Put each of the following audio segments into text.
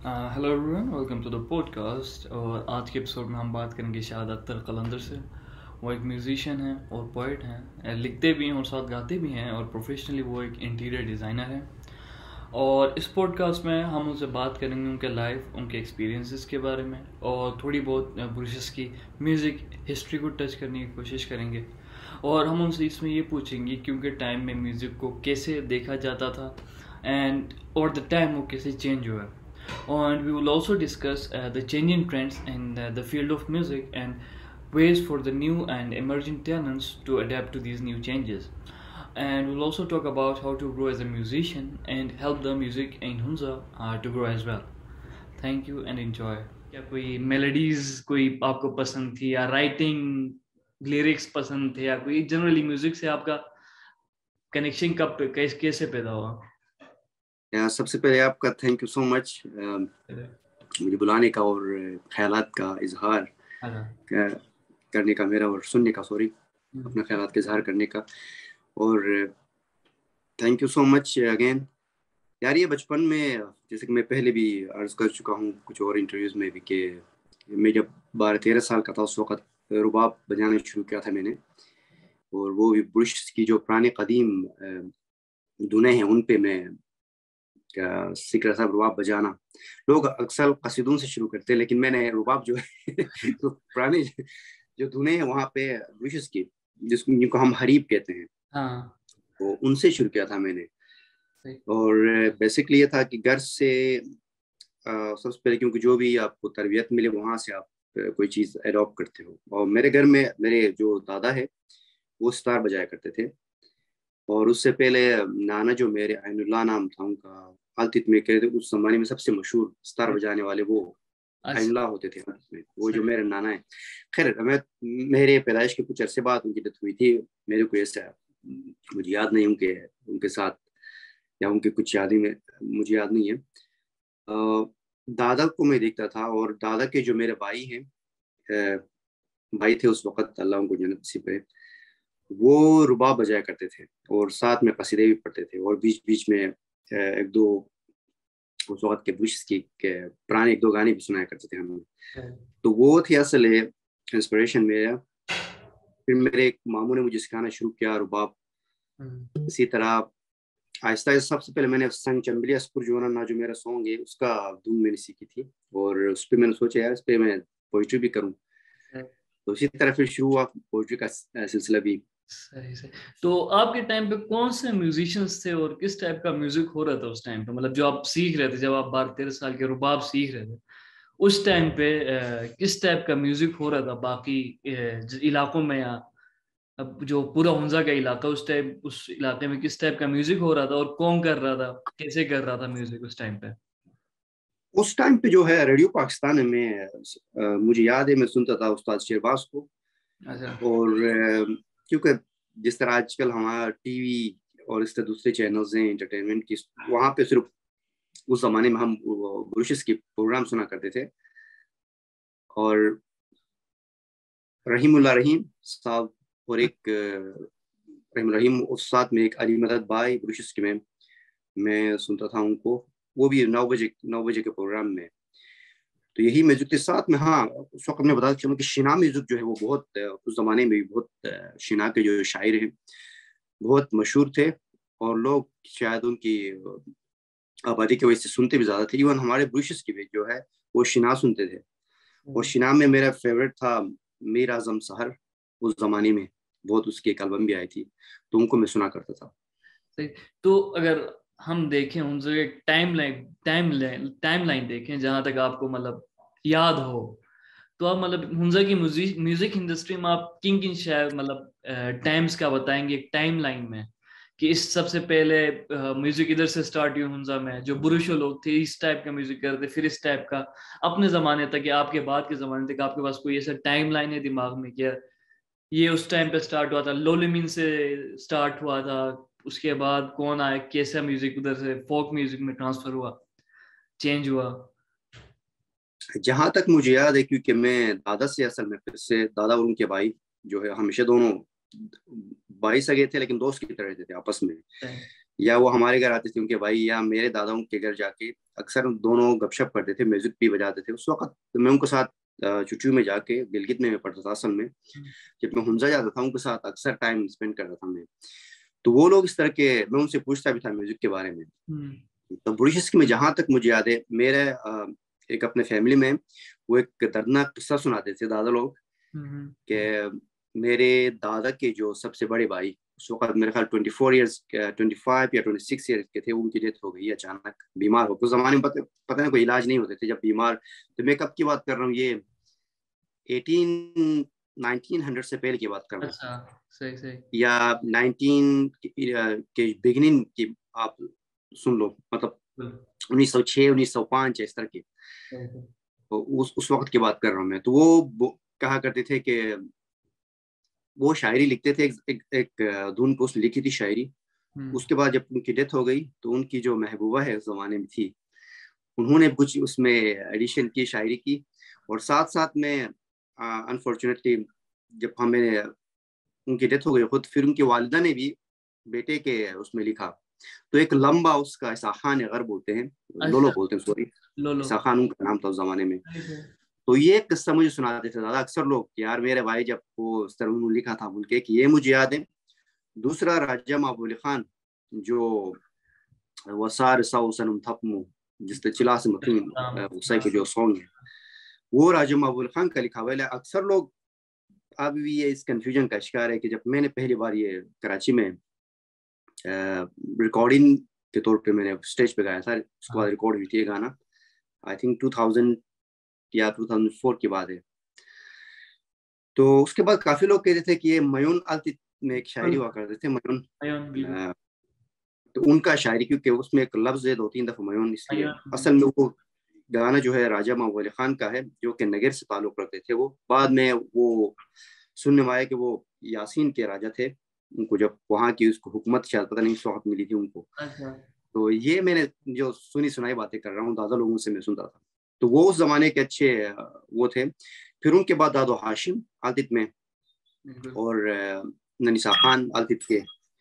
Hello everyone, welcome to the podcast. और आज के एपिसोड में हम बात करेंगे शाहाद अख्तर कलंदर से। वो एक म्यूजिशियन हैं और पोइट हैं, लिखते भी हैं और साथ गाते भी हैं, और प्रोफेशनली वो एक इंटीरियर डिज़ाइनर हैं। और इस पॉडकास्ट में हम उनसे बात करेंगे उनके लाइफ, उनके एक्सपीरियंसेस के बारे में, और थोड़ी बहुत ब्रूशेस की म्यूज़िक हिस्ट्री को टच करने की कोशिश करेंगे। और हम उनसे इसमें ये पूछेंगे कि उनके टाइम में म्यूज़िक को कैसे देखा जाता था एंड और द टाइम वो कैसे चेंज हुआ। And we will also discuss the changing trends in the field of music and ways for the new and emerging talents to adapt to these new changes. And we'll also talk about how to grow as a musician and help the music in Hunza to grow as well. Thank you and enjoy. क्या कोई melodies कोई आपको पसंद थी, या writing lyrics पसंद थे, या कोई जनरली म्यूजिक से आपका कनेक्शन कब कैसे पैदा हुआ? सबसे पहले आपका थैंक यू सो मच मुझे बुलाने का और ख्यालात का इजहार करने का, मेरा और सुनने का, सॉरी, अपना ख्यालात का इजहार करने का। और thank you so much again. यार, ये बचपन में, जैसे कि मैं पहले भी अर्ज कर चुका हूँ कुछ और इंटरव्यूज में भी, कि मैं जब 12-13 साल का था उस वक्त रुबाब बजाना शुरू किया था मैंने। और वो भी बुश की जो पुराने कदीम धुनें हैं उन पे मैं सीख रहा था रुबाब बजाना। लोग अक्सर कसीदों से शुरू करते हैं, लेकिन मैंने रुबाब जो है तो पुराने जो धुनें हैं वहाँ पे बुशेस की, जिनको हम हरीब कहते हैं, तो उनसे शुरू किया था मैंने। और बेसिकली ये था कि घर से सबसे पहले, क्योंकि जो भी आपको तरबियत मिले वहाँ से आप कोई चीज़ एडॉप्ट करते हो। और मेरे घर में मेरे जो दादा है वो सितार बजाया करते थे, और उससे पहले नाना जो मेरे ऐनुल्लाह नाम था उनका, आलतित में कहते उस जमाने में सबसे मशहूर सितार बजाने वाले वो ऐनुल्लाह होते थे में, वो जो मेरे नाना है। खैर, मेरे पैदाइश के कुछ अरसे बाद उनकी डेथ हुई थी। मेरे को ऐसा मुझे याद नहीं उनके उनके साथ, या उनके कुछ यादें में मुझे याद नहीं है। दादा को मैं देखता था, और दादा के जो मेरे भाई हैं, भाई थे उस वक्त, अल्लाह उनको जन्नत नसीब करे, वो रुबाब बजाया करते थे और साथ में कसीदे भी पढ़ते थे। और बीच बीच में एक दो उस वक्त के बुश के पुराने एक दो गाने भी सुनाया करते थे हमें। तो वो थी असल इंस्पिरेशन मेरा। फिर मेरे एक मामू ने मुझे सिखाना शुरू किया रुबाब। इसी तरह आहिस्ता आहिस्ता सबसे पहले मैंने संग चंबलिया स्पुर जो ना, जो मेरा सॉन्ग है उसका धुन मैंने सीखी थी, और उस पर मैंने सोचा यार इस पर मैं पोइट्री भी करूँ। तो इसी तरह फिर शुरू हुआ पोइट्री का सिलसिला भी। सही सही। तो आपके टाइम पे कौन से म्यूजिशियंस थे और किस टाइप का म्यूजिक हो रहा था उस टाइम पे? मतलब जो आप सीख रहे थे, जब आप 12-13 साल के रुबाब सीख रहे थे, उस टाइम पे किस टाइप का म्यूजिक हो रहा था बाकी इलाकों में, या अब जो पूरा हुंजा का इलाका, उस टाइम उस इलाके में किस टाइप का म्यूजिक हो रहा था, और कौन कर रहा था, कैसे कर रहा था म्यूजिक उस टाइम पे? उस टाइम पे जो है रेडियो पाकिस्तान में मुझे याद है मैं सुनता था उस्ताद शेरबाज को। अच्छा। और क्योंकि जिस तरह आजकल हमारा टीवी और इस तरह दूसरे चैनल्स हैं एंटरटेनमेंट की, वहाँ पे सिर्फ उस जमाने में हम बुरुशिस के प्रोग्राम सुना करते थे। और रहीमुल्ला रहीम साहब और एक रहीम रहीम, उस साथ में एक अली मदद भाई बुरुशिस के में मैं सुनता था उनको। वो भी 9 बजे के प्रोग्राम में। तो यही म्यूजिक के साथ में, हाँ, उस वक्त मैं बताता चलूँ कि शिना म्यूजिक जो है वो बहुत उस जमाने में भी बहुत, शिना के जो शायर हैं बहुत मशहूर थे, और लोग शायद उनकी आबादी की वजह से सुनते भी ज्यादा थे। इवन हमारे ब्रूशेस की भी जो है वो शिना सुनते थे। और शिना में मेरा फेवरेट था मीर आजम सहर। उस जमाने में बहुत उसकी एक एल्बम भी आई थी, तो उनको मैं सुना करता था। सही। तो अगर हम देखें उनसे टाइम लाइन देखें, जहां तक आपको मतलब याद हो, तो आप मतलब हुंजा की म्यूजिक इंडस्ट्री में आप किन किन शायर मतलब टाइम्स का बताएंगे एक टाइम लाइन में, कि इस सबसे पहले म्यूजिक इधर से स्टार्ट हुई हुंजा में, जो बुरुशो लोग थे इस टाइप का म्यूजिक करते, फिर इस टाइप का अपने जमाने तक या आपके बाद के जमाने तक, आपके पास कोई ऐसा टाइम लाइन है दिमाग में, क्या ये उस टाइम पे स्टार्ट हुआ था, लोलिमिन से स्टार्ट हुआ था, उसके बाद कौन आया, कैसा म्यूजिक उधर से फोक म्यूजिक में ट्रांसफर हुआ, चेंज हुआ? जहां तक मुझे याद है, क्योंकि मैं दादा से, असल में फिर से दादा और उनके भाई जो है हमेशा दोनों भाई सगे थे लेकिन दोस्त की तरह रहते थे आपस में। या वो हमारे घर आते थे उनके भाई, या मेरे दादाओं के घर जाके अक्सर दोनों गपशप करते थे, म्यूजिक भी बजाते थे। उस वक्त मैं उनके साथ छुट्टियों में जाके, गिलगित में मैं पढ़ता था असल में, जब मैं हुंजा जाता था उनके साथ अक्सर टाइम स्पेंड करता था मैं। तो वो लोग इस तरह के, मैं उनसे पूछता भी था म्यूजिक के बारे में। तो बुरिश में जहां तक मुझे याद है, मेरे एक अपने फैमिली में वो एक दर्दनाक किस्सा सुनाते थे दादा लोग, कि मेरे दादा के जो सबसे बड़े भाई, उस वक्त मेरे ख्याल 25 या 26 ईयर्स के थे, उनकी डेथ हो गई अचानक, बीमार हो। उस जमाने में पता नहीं कोई इलाज नहीं होते थे जब बीमार। तो मैं कब की बात कर रहा हूँ, ये 1900 से पहले की बात कर रहा हूँ। अच्छा, सही सही। या 19 के बिगिनिंग की आप सुन लो, मतलब 1906 1905 इस तरह की। तो उस वक्त की बात कर रहा हूँ मैं। तो वो कहा करते थे कि वो शायरी लिखते थे, एक धुन पे उसने लिखी थी शायरी। उसके बाद जब उनकी डेथ हो गई, तो उनकी जो महबूबा है उस जमाने में थी, उन्होंने कुछ उसमें एडिशन की, शायरी की। और साथ साथ में अनफॉर्चुनेटली जब हमें उनकी डेथ हो गई खुद, फिर उनकी वालिदा ने भी बेटे के उसमें लिखा। तो एक लंबा उसका, ऐसा खान गर बोलते हैं, लोलो अच्छा, बोलते हैं सॉरी, लोलो। ऐसा खान उनका नाम था उस जमाने में। तो ये किस्सा मुझे सुनाते थे दादा अक्सर लोग, यार मेरे भाई जब वो इस तरह उन्होंने लिखा था बोल के, कि ये मुझे याद है। दूसरा राजा महबूब अली खान, जो वसार साउ सनम थपमु, जिसने चिला से मकीन उसाई को जो सॉन्ग है, वो राजा महबूब अली खान का लिखा हुआ है। अक्सर लोग अब भी ये इस कंफ्यूजन का शिकार है कि जब मैंने पहली बार ये कराची में रिकॉर्डिंग के तौर पे मैंने स्टेज पे गाया था, उसके बाद रिकॉर्ड हुई थी ये गाना, आई थिंक 2000 या 2004 की बात है। तो उसके बाद काफी लोग कहते थे कि ये मयून आलती में एक शायरी हुआ करते थे, मयून। तो उनका शायरी, क्योंकि उसमें एक लफ्ज है 2-3 दफा मयून, इसलिए असल में वो गाना जो है राजा महबूब अली खान का है, जो कि नगर से ताल्लुक रखते थे। वो बाद में वो सुनने में आया कि वो यासीन के राजा थे, उनको जब वहाँ की उसको हुकूमत शायद पता नहीं सौहत मिली थी उनको। तो ये मैंने जो सुनी सुनाई बातें कर रहा हूँ, दादा लोगों से मैं सुनता था। तो वो उस जमाने के अच्छे वो थे। फिर उनके बाद दादो हाशिम आतिफ में, और ननीसा खान आतिफ के,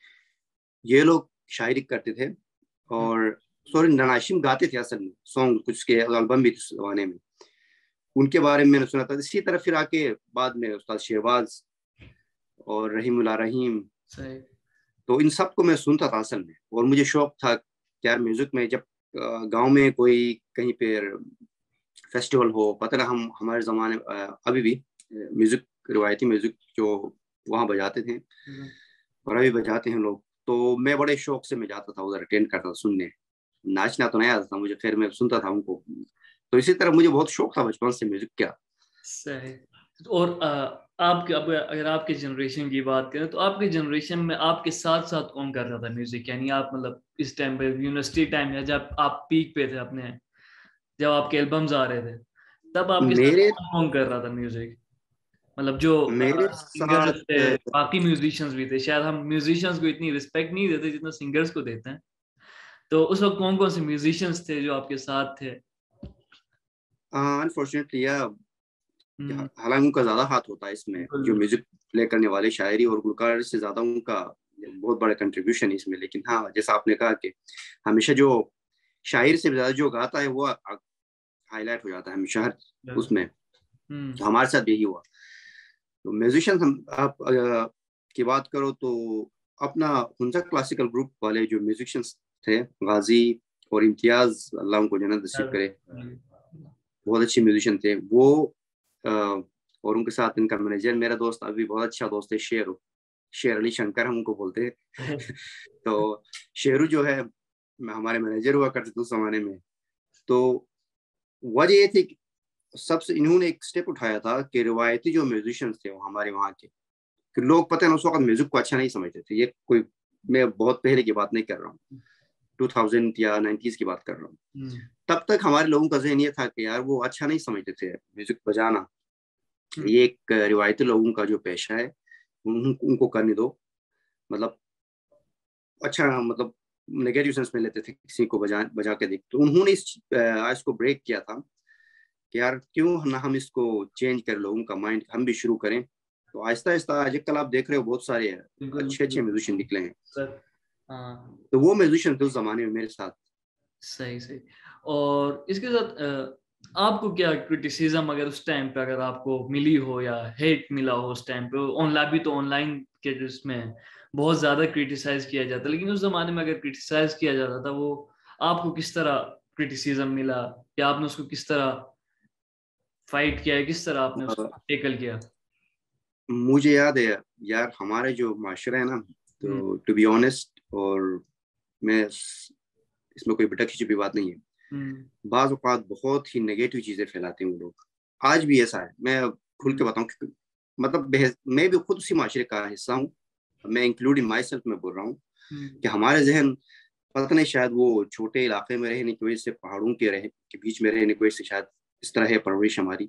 ये लोग शायरी करते थे। और सॉरी, ननाशिम गाते थे असल में सॉन्ग, कुछ के एल्बम भी थे उस जमाने में, उनके बारे में मैंने सुना था। इसी तरह फिर आके बाद में उस्ताद शहबाज और रहीमुल्लाह रहीम, तो इन सब को मैं सुनता था असल में। और मुझे शौक था कि यार म्यूजिक में, जब गांव में कोई कहीं पे फेस्टिवल हो, पता ना, हम हमारे जमाने अभी भी म्यूजिक, रिवायती म्यूजिक जो वहाँ बजाते थे और अभी बजाते हैं लोग, तो मैं बड़े शौक से मैं जाता था उधर, अटेंड करता था सुनने। नाचना तो नहीं आता था मुझे, खैर मैं सुनता था उनको। तो इसी तरह मुझे बहुत शौक था बचपन से म्यूजिक का। सही। और आपके, अब अगर आपके जनरेशन की बात करें, तो आपके जनरेशन में आपके साथ साथ कौन कर रहा था म्यूजिक? यानी आप मतलब इस टाइम पे यूनिवर्सिटी टाइम, या जब आप पीक पे थे अपने, जब आपके एल्बम्स आ रहे थे, तब आपके साथ मेरे कौन कौन कर रहा था म्यूजिक? मतलब जो मेरे सिंगर्स थे, साथ बाकी म्यूजिशियंस भी थे। शायद हम म्यूजिशियंस को इतनी रिस्पेक्ट नहीं देते जितना सिंगर्स को देते हैं। तो उस वक्त कौन कौन से म्यूजिशियंस थे जो आपके साथ थे? अनफॉर्चुनेटली, या हालांकि उनका ज्यादा हाथ होता है इसमें, जो म्यूजिक प्ले करने वाले शायरी और गुलकार से ज्यादा उनका बहुत बड़ा कंट्रीब्यूशन है इसमें। लेकिन हाँ, जैसा आपने कहा कि हमेशा जो शायर से ज्यादा जो गाता है वो हाईलाइट हो जाता है हमेशा हर उसमें। तो हमारे साथ यही हुआ। तो म्यूजिशियन हम आप की बात करो तो अपना हुंजा क्लासिकल ग्रुप वाले जो म्यूजिशियंस थे, गाजी और इम्तियाज, अल्लाह उनको जन्नत नसीब करे, बहुत अच्छे म्यूजिशियन थे वो। और उनके साथ इनका मैनेजर, मेरा दोस्त अभी बहुत अच्छा दोस्त है, शेर अली शंकर हम उनको बोलते हैं। तो शेरू जो है हमारे मैनेजर हुआ करते थे उस जमाने में। तो वजह ये थी, सबसे इन्होंने एक स्टेप उठाया था कि रिवायती जो म्यूजिशियंस थे वो हमारे वहाँ के, कि लोग पता है उस वक्त म्यूजिक को अच्छा नहीं समझते थे। ये कोई, मैं बहुत पहले की बात नहीं कर रहा हूँ, 2000 या 90s की बात कर रहा हूँ। तब तक हमारे लोगों का ज़हन ये था कि यार वो अच्छा नहीं समझते थे म्यूजिक बजाना, ये एक रिवायती लोगों का जो पेशा है, उनको करने दो। मतलब अच्छा, मतलब नेगेटिव सेंस में लेते थे किसी को बजा के देख। तो उन्होंने इसको ब्रेक किया था कि यार क्यों ना हम इसको चेंज करें, लोगों का माइंड हम भी शुरू करें। तो आहिस्ता आहिस्ता आजकल आप देख रहे हो बहुत सारे अच्छे अच्छे म्यूजिशियन निकले हैं। हाँ तो वो म्यूजिशियन थे उस जमाने में मेरे साथ। सही सही। और इसके साथ आपको क्या क्रिटिसिज्म अगर उस टाइम पे अगर आपको मिली हो या हेट मिला हो उस टाइम पे, ऑनलाइन भी तो ऑनलाइन के इसमें बहुत ज्यादा क्रिटिसाइज किया जाता, लेकिन उस जमाने में अगर क्रिटिसाइज किया जाता था वो आपको किस तरह क्रिटिसिज्म मिला, या आपने उसको किस तरह फाइट किया है, किस तरह आपने अ, उसको टेकल किया? मुझे याद है यार, हमारे जो माशरा है ना, हम्म तो टू बी ऑनेस्ट, और मैं इसमें कोई बेटा खिंची बात नहीं है, हम्म बाज औक़ात बहुत ही नेगेटिव चीजें फैलाते हैं वो लोग। आज भी ऐसा है, मैं खुल के हम्म बताऊं, मतलब मैं भी खुद उसी माशरे का हिस्सा हूँ, मैं इंक्लूडिंग माई सेल्फ में बोल रहा हूँ हम्म कि हमारे जहन, पता नहीं शायद वो छोटे इलाके में रहने की वजह से, पहाड़ों के बीच में रहने की वजह से शायद इस तरह है परवरिश हमारी,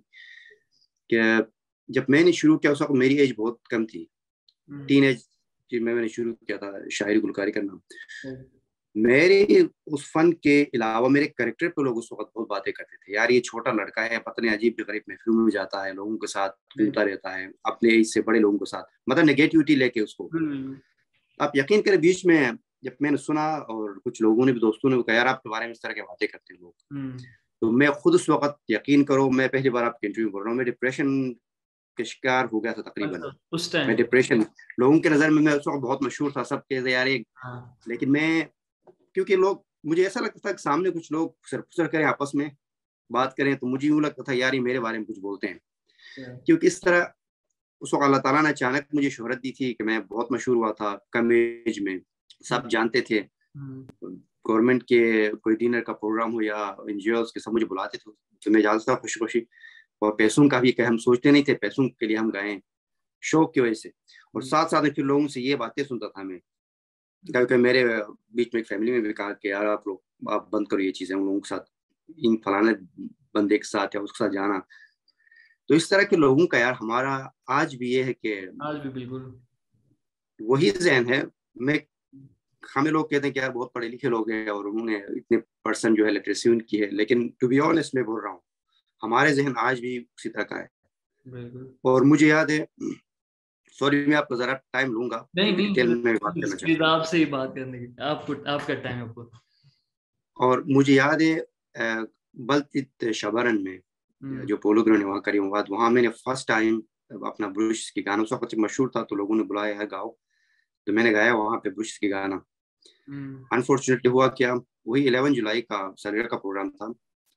कि जब मैंने शुरू किया उस वक्त मेरी एज बहुत कम थी, हम्म, टीन एज में मैंने शुरू किया था शायरी गुलकारी करना। हम्म, मेरे उस फन के अलावा मेरे करेक्टर पे लोग उस वक्त बहुत बातें करते थे, यार ये छोटा लड़का है, पता नहीं अजीब गरीब महफिलों में जाता है, लोगों के साथ घूमता रहता है, अपने एज से बड़े लोगों के साथ, मतलब नेगेटिविटी लेके उसको। हम्म, आप यकीन करें, बीच में जब मैंने सुना और कुछ लोगों ने भी, दोस्तों ने भी कहा, यार आपके बारे में इस तरह की बातें करते हैं लोग, हम्म, तो मैं खुद उस वक्त, यकीन करो, मैं पहली बार आपके इंटरव्यू बोल रहा हूँ, मैं डिप्रेशन के शिकार हो गया था तकरीबन। अच्छा उस टाइम मैं पे। डिप्रेशन, लोगों के नज़र में मैं उस वक्त बहुत मशहूर था, सब कहते यार एक, हाँ लेकिन मैं, क्योंकि लोग, मुझे ऐसा लगता था कि सामने कुछ लोग सर करें, आपस में बात करें, तो मुझे यूँ लगता था यार ये मेरे बारे में कुछ बोलते हैं, क्योंकि इस तरह उस वक्त अल्लाह ताला ने अचानक मुझे शोहरत दी थी कि मैं बहुत मशहूर हुआ था कम एज में, सब जानते थे, हम्म, गवर्नमेंट के कोई डिनर का प्रोग्राम हो या एनजीओ के, सब मुझे बुलाते थे, तो मैं जाता था खुशी खुशी, और पैसों का भी, कि हम सोचते नहीं थे पैसों के लिए हम गाएं, शौक की वजह से। और हम्म, साथ साथ में फिर लोगों से ये बातें सुनता था मैं, कभी मेरे बीच में एक फैमिली में भी कहा कि यार आप लोग, आप बंद करो ये चीजें, उन लोगों के साथ, इन फलाने बंदे के साथ या उसके साथ जाना। तो इस तरह के लोगों का यार हमारा आज भी ये है कि आज भी बिल्कुल। वही जहन है। मैं, हमें लोग कहते हैं कि यार बहुत पढ़े लिखे लोग हैं और उन्होंने इतने परसेंट जो है लिटरेसी उनकी है, लेकिन टू बी ऑनेस्ट मैं बोल रहा हूँ, हमारे जहन आज भी उसी तरह का है। बिल्कुल। और मुझे याद है, सॉरी मैं आपका जरा टाइम लूंगा नहीं क्योंकि नहीं, डिटेल में बात प्लीज करना प्लीज चाहता हूँ। आपसे ही बात करने की, आपको आपका टाइम है आपको। और मुझे याद है बल्तित शबरन में, हम्म जो पोलो ग्राउंड है वहाँ करी बात, वहाँ मैंने फर्स्ट टाइम अपना ब्रुश की गाना, उस वक्त मशहूर था तो लोगों ने बुलाया है गाओ, तो मैंने गाया वहाँ पे ब्रुश की गाना। हम्म अनफॉर्चुनेटली हुआ क्या, वही 11 जुलाई का सैटरडे का प्रोग्राम था,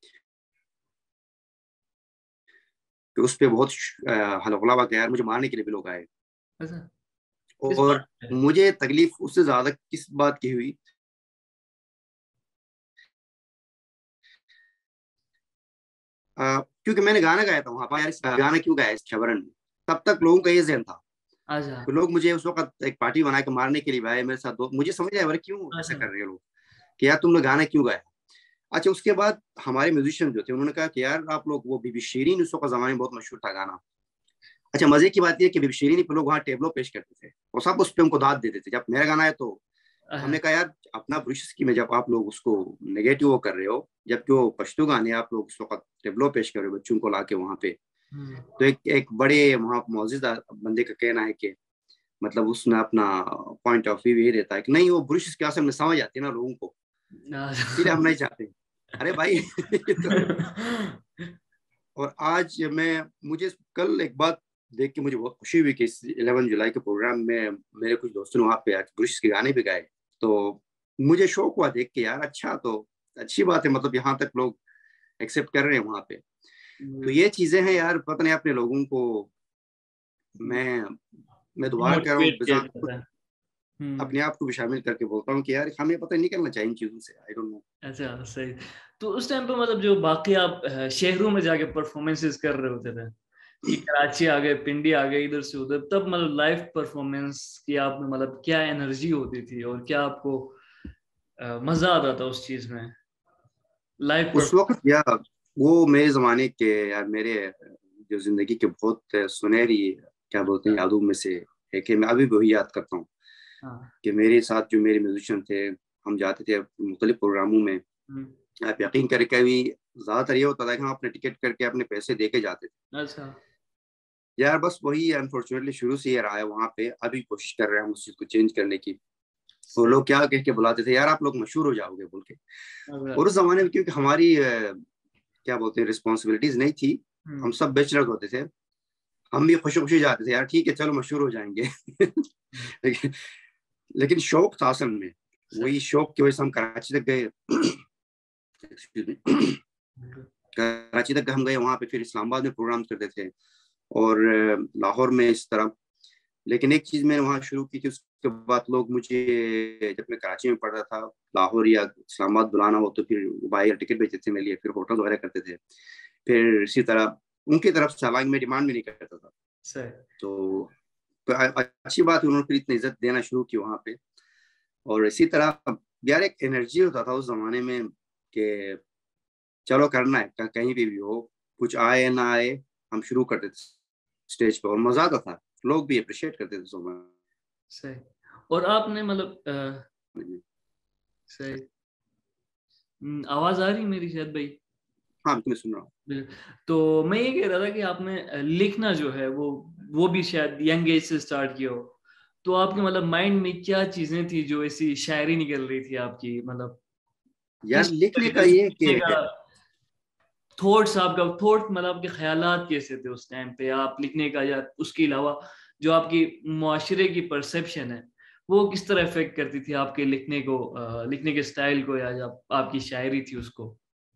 तो उस पे बहुत हलगला हुआ कि यार मुझे मारने के लिए भी लोग आए। अच्छा, किस बात और है? मुझे तकलीफ उससे ज्यादा किस बात की हुई, क्योंकि मैंने गाना गाया था वहां पर, यार इस गाना क्यों गाया इस शबरन में, तब तक लोगों का ये जहन था। अच्छा तो लोग मुझे उस वक्त एक पार्टी बना के मारने के लिए भाई मेरे साथ दो, मुझे समझ आया क्यों ऐसा अच्छा। कर रहे हैं लोग, कि यार तुमने गाना क्यों गाया। अच्छा, उसके बाद हमारे म्यूजिशियन जो थे उन्होंने कहा कि यार आप लोग, वो बीबी शीरीन उस वक्त जमाने में बहुत मशहूर था गाना। अच्छा, मजे की बात यह कि बीबी शीरीन पे लोग वहाँ टेबलो पेश करते थे और सब उस पे उनको दाद देते थे, जब मेरा गाना है तो हाँ, हमने कहा यार अपना ब्रुश की में जब आप लोग उसको नेगेटिव वो कर रहे हो, जबकि वो पश्तो गाने आप लोग उस वक्त टेबलो पेश कर रहे हो बच्चों को लाके वहाँ पे, हम्म, तो एक एक बड़े वहाँ मौजूद बंदे का कहना है कि मतलब उसने अपना पॉइंट ऑफ व्यू ये रहता है कि नहीं, वो ब्रुश की असर में समझ आती है ना लोगों को, इसीलिए हम नहीं चाहते। अरे भाई तो, और आज मैं, मुझे कल एक बात देख के मुझे बहुत खुशी हुई कि इस 11 जुलाई के प्रोग्राम में मेरे कुछ दोस्तों ने वहाँ पे ब्रुश के गाने भी गाए, तो मुझे शौक हुआ देख के, यार अच्छा, तो अच्छी बात है, मतलब यहाँ तक लोग एक्सेप्ट कर रहे हैं वहाँ पे। तो ये चीजें हैं यार, पता नहीं अपने लोगों को, मैं मैं दोबारा कह रहा हूँ, मोटिवेट किया जाता है। अपने आप को भी शामिल करके बोलता हूँ कि यार हमें पता नहीं करना चाहिए इन चीजों से, आई डोंट नो। अच्छा सही। तो उस टाइम पे मतलब जो बाकी आप शहरों में जाके परफॉर्मेंसेस कर रहे होते थे, कि कराची आ गए, पिंडी आ गए, इधर से उधर, तब मतलब लाइव परफॉर्मेंस की आप में मतलब क्या एनर्जी होती थी और क्या आपको मजा आता था उस चीज में, लाइव उस वक्त यार, वो मेरे जमाने के, यार मेरे जो जिंदगी के बहुत सुनहरी, क्या बोलते हैं, परफॉर्मेंस? यादों में से एक है, मैं अभी भी वही याद करता हूँ हाँ। कि मेरे साथ जो मेरे म्यूजिशियन थे, हम जाते थे मुख्तलिफ प्रोग्रामों में। हम्म, आप यकीन करके भी, ज्यादातर ये होता था कि हम अपने टिकट करके अपने पैसे दे के जाते थे। अच्छा। यार बस वही अनफॉर्चुनेटली शुरू से ये रहा है वहाँ पे, अभी कोशिश कर रहे हैं हम उस चीज को चेंज करने की, वो लोग क्या कह के बुलाते थे, यार आप लोग मशहूर हो जाओगे बोल के। और उस जमाने में क्योंकि हमारी क्या बोलते हैं रिस्पॉन्सिबिलिटीज नहीं थी, हम सब बैचलर होते थे, हम भी खुशी खुशी जाते थे, यार ठीक है चलो मशहूर हो जाएंगे। लेकिन शौक था असल में, वही शौक की वजह से हम कराची तक गए। कराची तक हम गए, वहां पे फिर इस्लामाबाद में प्रोग्राम करते थे और लाहौर में इस तरह। लेकिन एक चीज मैंने वहां शुरू की थी, उसके बाद लोग मुझे, जब मैं कराची में पढ़ रहा था, लाहौर या इस्लामाबाद बुलाना हो तो फिर बाहर टिकट भेजते थे मेरे लिए, फिर होटल वगैरह करते थे। फिर इसी तरह उनकी तरफ से, हालांकि मैं डिमांड भी नहीं करता था, तो अच्छी बात है, उन्होंने फिर इतनी इज्जत देना शुरू की वहां पे। और इसी तरह यार एक एनर्जी होता था उस जमाने में कि चलो करना है, कहीं भी हो, कुछ आए ना आए, हम शुरू करते थे स्टेज पे, और मजा आता था, लोग भी अप्रिशिएट करते थे सो मच। सही। और आपने मतलब सही। आवाज आ रही मेरी शायद भाई? हाँ मैं सुन रहा हूँ। तो मैं ये कह रहा था कि आपने लिखना जो है वो भी शायद यंग एज से स्टार्ट किया हो, तो आपके मतलब माइंड में क्या चीजें थी जो ऐसी शायरी निकल रही थी आपकी, मतलब यार किस लिखने का तरीके से ये कि लिखने का थॉट्स, आपका थॉट मतलब आपके ख्यालात कैसे थे उस टाइम पे आप लिखने का, या उसके अलावा जो आपकी मुआशरे की परसेप्शन है वो किस तरह इफेक्ट करती थी आपके लिखने को, लिखने के स्टाइल को, या जो आपकी शायरी थी उसको?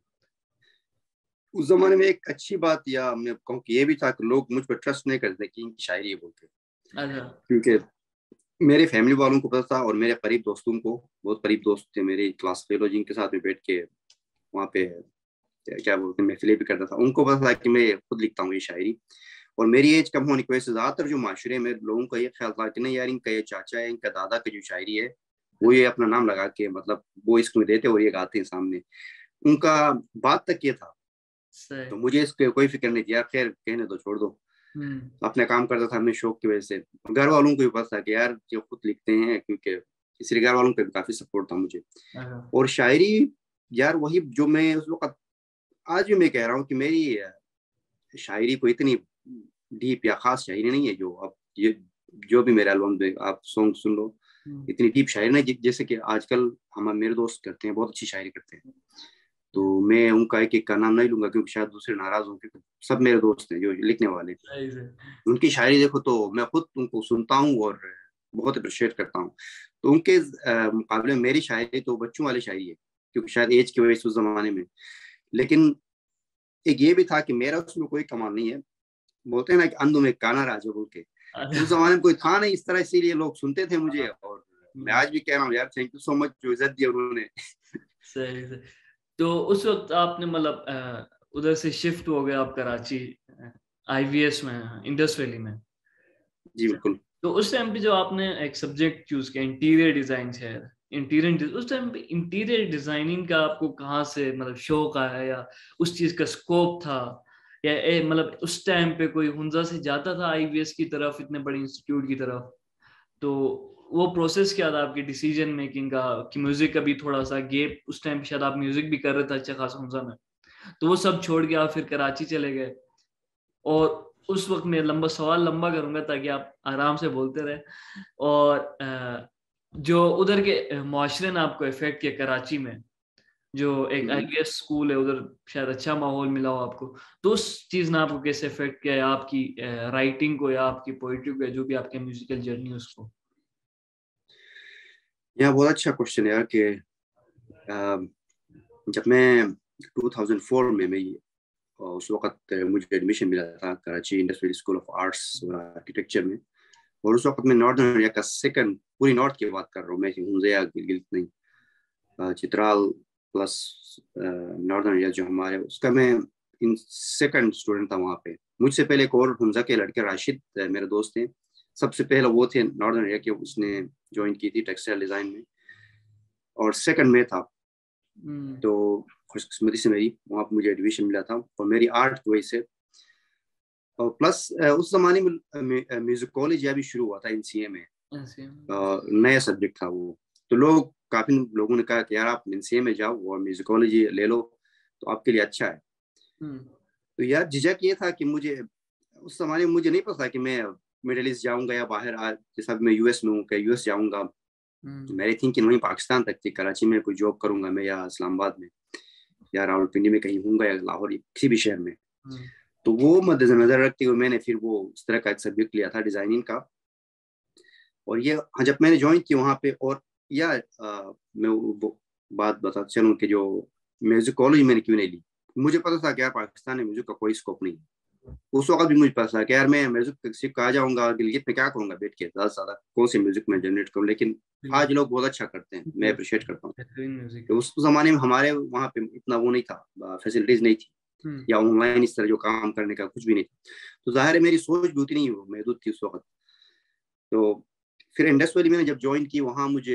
उस जमाने में एक अच्छी बात, या मैं कहूँ कि ये भी था कि लोग मुझ पर ट्रस्ट नहीं करते कि इनकी शायरी है बोल के, अच्छा। क्योंकि मेरे फैमिली वालों को पता था और मेरे करीब दोस्तों को, बहुत करीब दोस्त थे मेरे, क्लास फेलो जिनके साथ में बैठ के वहाँ पे क्या बोलते हैं महफिलें भी करता था, उनको पता था कि मैं खुद लिखता हूँ ये शायरी। और मेरी एज कम होने की वजह से ज्यादातर जो माशरे में लोगों का ये ख्याल था कि नहीं यार, इनका ये चाचा है, इनका दादा की जो शायरी है वो ये अपना नाम लगा के मतलब वो इसको देते और ये गाते हैं सामने, उनका बात तक ये था। सही। तो मुझे इसके कोई फिक्र नहीं थी यार, खैर कहने दो, छोड़ दो, अपने काम करता था मैं शौक की वजह से। घर वालों को भी पता था कि यार ये खुद लिखते हैं, क्योंकि इसलिए घर वालों का भी काफी सपोर्ट था मुझे। अच्छा। और शायरी यार वही जो मैं उस वक्त, आज भी मैं कह रहा हूँ कि मेरी शायरी को इतनी डीप या खास शायरी नहीं है, जो अब ये जो भी मेरे एल्बम में आप सॉन्ग सुन लो, इतनी डीप शायरी नहीं, जैसे कि आजकल हम मेरे दोस्त करते हैं, बहुत अच्छी शायरी करते हैं। तो मैं उनका एक एक का नाम नहीं लूंगा क्योंकि शायद दूसरे नाराज हों, क्योंकि सब मेरे दोस्त हैं जो लिखने वाले। सही से। उनकी शायरी देखो तो मैं खुद उनको सुनता हूँ और बहुत अप्रिशिएट करता हूँ। तो उनके मुकाबले में मेरी शायरी तो बच्चों वाली शायरी है, क्योंकि शायद एज की वजह से उस जमाने में। लेकिन एक ये भी था कि मेरा उसमें कोई कमाल नहीं है, बोलते हैं ना कि अंधों में काना राजा बोल के, उस अच्छा। जमाने में कोई था नहीं इस तरह, इसीलिए लोग सुनते थे मुझे। और मैं आज भी कह रहा हूँ यार, थैंक यू सो मच जो इज्जत दी उन्होंने। सही से। तो उस वक्त आपने मतलब उधर से शिफ्ट हो गए आप कराची, आईवीएस में, इंडस वैली में। जी बिल्कुल। तो उस टाइम पे जो आपने एक सब्जेक्ट चूज किया इंटीरियर डिजाइन है, इंटीरियर, उस टाइम पे इंटीरियर डिजाइनिंग का आपको कहाँ से मतलब शौक आया, या उस चीज का स्कोप था, या मतलब उस टाइम पे कोई हुंजा से जाता था आईवीएस की तरफ, इतने बड़े इंस्टीट्यूट की तरफ? तो वो प्रोसेस क्या था आपकी डिसीजन मेकिंग का, कि म्यूजिक का भी थोड़ा सा गैप, उस टाइम पे शायद आप म्यूजिक भी कर रहे थे अच्छा खासा हुंजा में, तो वो सब छोड़ के आप फिर कराची चले गए। और उस वक्त मैं लंबा सवाल लंबा करूंगा ताकि आप आराम से बोलते रहे। और जो उधर के मुआशरे ने आपको इफेक्ट किया कराची में, जो एक आईवीएस स्कूल है उधर, शायद अच्छा माहौल मिला हो आपको, तो उस चीज ने आपको कैसे इफेक्ट किया, या आपकी राइटिंग को, या आपकी पोइट्री को, या जो भी आपकी म्यूजिकल जर्नी उसको? यह बहुत अच्छा क्वेश्चन है यार कि जब मैं 2004 में मैं उस वक्त मुझे एडमिशन मिला था Karachi Industrial School of Arts और आर्किटेक्चर में। और उस वक्त मैं नॉर्दर्न एरिया का सेकंड, पूरी नॉर्थ की बात कर रहा हूँ मैं, हुंज़ैया गिलगित नहीं, चित्राल प्लस नॉर्दर्न एरिया जो हमारे, उसका मैं इन सेकंड स्टूडेंट था वहाँ पे। मुझसे पहले एक और हुंज़ा के लड़के राशिद मेरे दोस्त थे, सबसे पहले वो थे नॉर्दर्न एरिया के, उसने ज्वाइन की थी टेक्सटाइल डिजाइन में, और सेकंड में था। तो खुशकिस्मती से मेरी वहाँ पर मुझे एडमिशन मिला था, और मेरी आर्ट की वजह से, और प्लस उस जमाने में म्यूजिकोलॉजी अभी शुरू हुआ था एनसीए में, नया सब्जेक्ट था वो। तो लोग, काफी लोगों ने कहा कि यार आप एनसीए में जाओ और म्यूजिकोलॉजी ले लो तो आपके लिए अच्छा है। तो यार झिझक ये था कि मुझे उस जमाने में मुझे नहीं पता था कि मैं मिडिल ईस्ट जाऊंगा या बाहर, जैसा मैं यूएस में हूँ, यूएस जाऊंगा मेरी थिंकिंग वहीं पाकिस्तान तक थी, कराची में कोई जॉब करूंगा मैं, या इस्लामाबाद में, या रावलपिंडी में कहीं हूँगा, या लाहौर, किसी भी शहर में। तो वो मद्देनजर रखते हुए मैंने फिर वो इस तरह का एक सब्जेक्ट लिया था डिजाइनिंग का। और ये हाँ, जब मैंने ज्वाइन की वहाँ पे, और या मैं वो बात बता चलूँ कि जो म्यूजिक कॉलेज मैंने क्यों नहीं ली, मुझे पता था कि यार पाकिस्तान में म्यूजिक का कोई स्कोप नहीं है। उस वक्त भी मुझे पता था कि यार मैं म्यूजिक सीख कहा जाऊंगा, गिलगित में क्या करूंगा बैठ के, ज्यादा से ज्यादा कौन से म्यूजिक में जनरेट करूँ। लेकिन आज लोग बहुत अच्छा करते हैं, मैं अप्रिशिएट करता हूँ। तो उस जमाने में हमारे वहाँ पे इतना वो नहीं था, फैसिलिटीज नहीं थी, या ऑनलाइन इस तरह जो काम करने का कुछ भी नहीं था। तो जाहिर है मेरी सोच भी उतनी महदूद थी उस वक्त। तो फिर इंडस वैली मैंने जब ज्वाइन की, वहाँ मुझे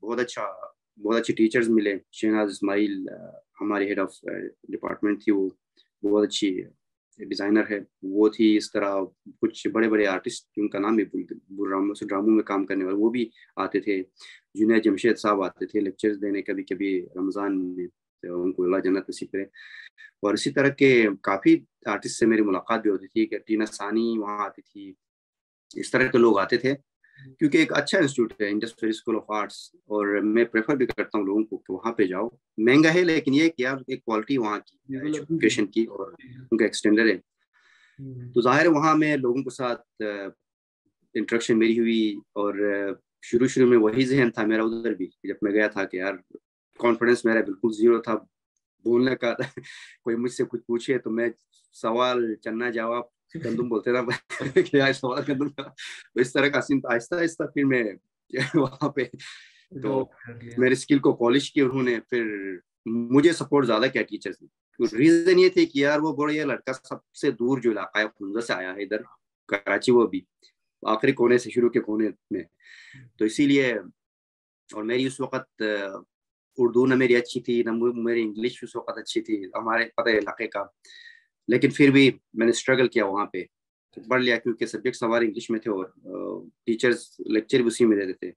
बहुत अच्छे टीचर्स मिले। शहनाज इस्माइल हमारी हेड ऑफ डिपार्टमेंट थी, वो बहुत अच्छी डिज़ाइनर है वो थी। इस तरह कुछ बड़े बड़े आर्टिस्ट, उनका नाम भी भूल रहा हूँ, ड्रामों में काम करने वाले, वो भी आते थे। जुनैद जमशेद साहब आते थे लेक्चर्स देने कभी कभी रमज़ान में, तो उनको अल्लाह जन्नत नसीब करे। और इसी तरह के काफ़ी आर्टिस्ट से मेरी मुलाकात भी होती थी, कि टीना सानी वहाँ आती थी, इस तरह के लोग आते थे। क्योंकि एक अच्छा इंस्टीट्यूट है Indus Valley School of Arts, और मैं प्रेफर भी करता हूँ लोगों को कि वहाँ पे जाओ। महंगा है, लेकिन ये कि यार एक क्वालिटी वहाँ की एजुकेशन की, और उनका एक्सटेंडर है। तो जाहिर है वहाँ में लोगों के साथ इंटरेक्शन मेरी हुई, और शुरू शुरू में वही जहन था मेरा उधर भी, जब मैं गया था, कि यार कॉन्फिडेंस मेरा बिल्कुल जीरो था बोलने का। कोई मुझसे कुछ पूछे तो मैं सवाल चन्ना जवाब गंदुम बोलते था कि यार सवाल गंदुम का। तो इस तरह का सीन था। आहिस्ता आहिस्ता फिर मैं वहाँ पे तो मेरे स्किल को पॉलिश किया उन्होंने। फिर मुझे सपोर्ट ज्यादा किया टीचर्स ने। तो रीजन ये थे कि यार वो बड़ा, ये लड़का सबसे दूर जो इलाका है हुंजा से आया है इधर कराची, वो भी आखिरी कोने से शुरू के कोने में। तो इसीलिए, और मेरी उस वक्त उर्दू न मेरी अच्छी थी, न मेरी इंग्लिश उस वक्त अच्छी थी, हमारे पता है इलाके का। लेकिन फिर भी मैंने स्ट्रगल किया वहाँ पे, तो पढ़ लिया, क्योंकि सब्जेक्ट्स हमारे इंग्लिश में थे, और टीचर्स लेक्चर भी उसी में देते थे,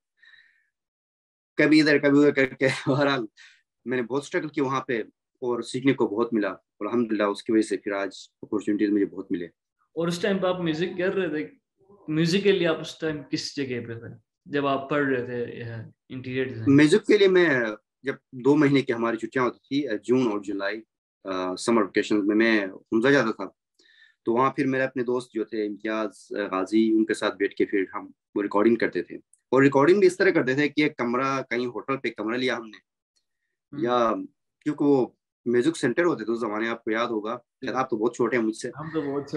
कभी इधर कभी उधर करके। बहरहाल मैंने बहुत स्ट्रगल किया वहाँ पे, और सीखने को बहुत मिला, और अल्हम्दुलिल्लाह उसकी वजह से फिर आज अपॉर्चुनिटीज मुझे बहुत मिले। और उस टाइम पे आप म्यूजिक कर रहे थे, म्यूजिक के लिए आप उस टाइम किस जगह पे थे जब आप पढ़ रहे थे इंटीरियर डिजाइन? म्यूजिक के लिए मैं, जब 2 महीने की हमारी छुट्टियां होती थी, जून और जुलाई, समर वेकेशन में मैं हुंजा जाता था। तो वहाँ फिर मेरे अपने दोस्त जो थे इम्तियाज गाजी, उनके साथ बैठ के फिर हम वो रिकॉर्डिंग करते थे। और रिकॉर्डिंग भी इस तरह करते थे कि एक कमरा, कहीं होटल पे कमरा लिया हमने, या क्योंकि वो म्यूजिक सेंटर होते थे उस जमाने, आपको याद होगा, शायद आप तो बहुत छोटे हैं मुझसे। हम तो बहुत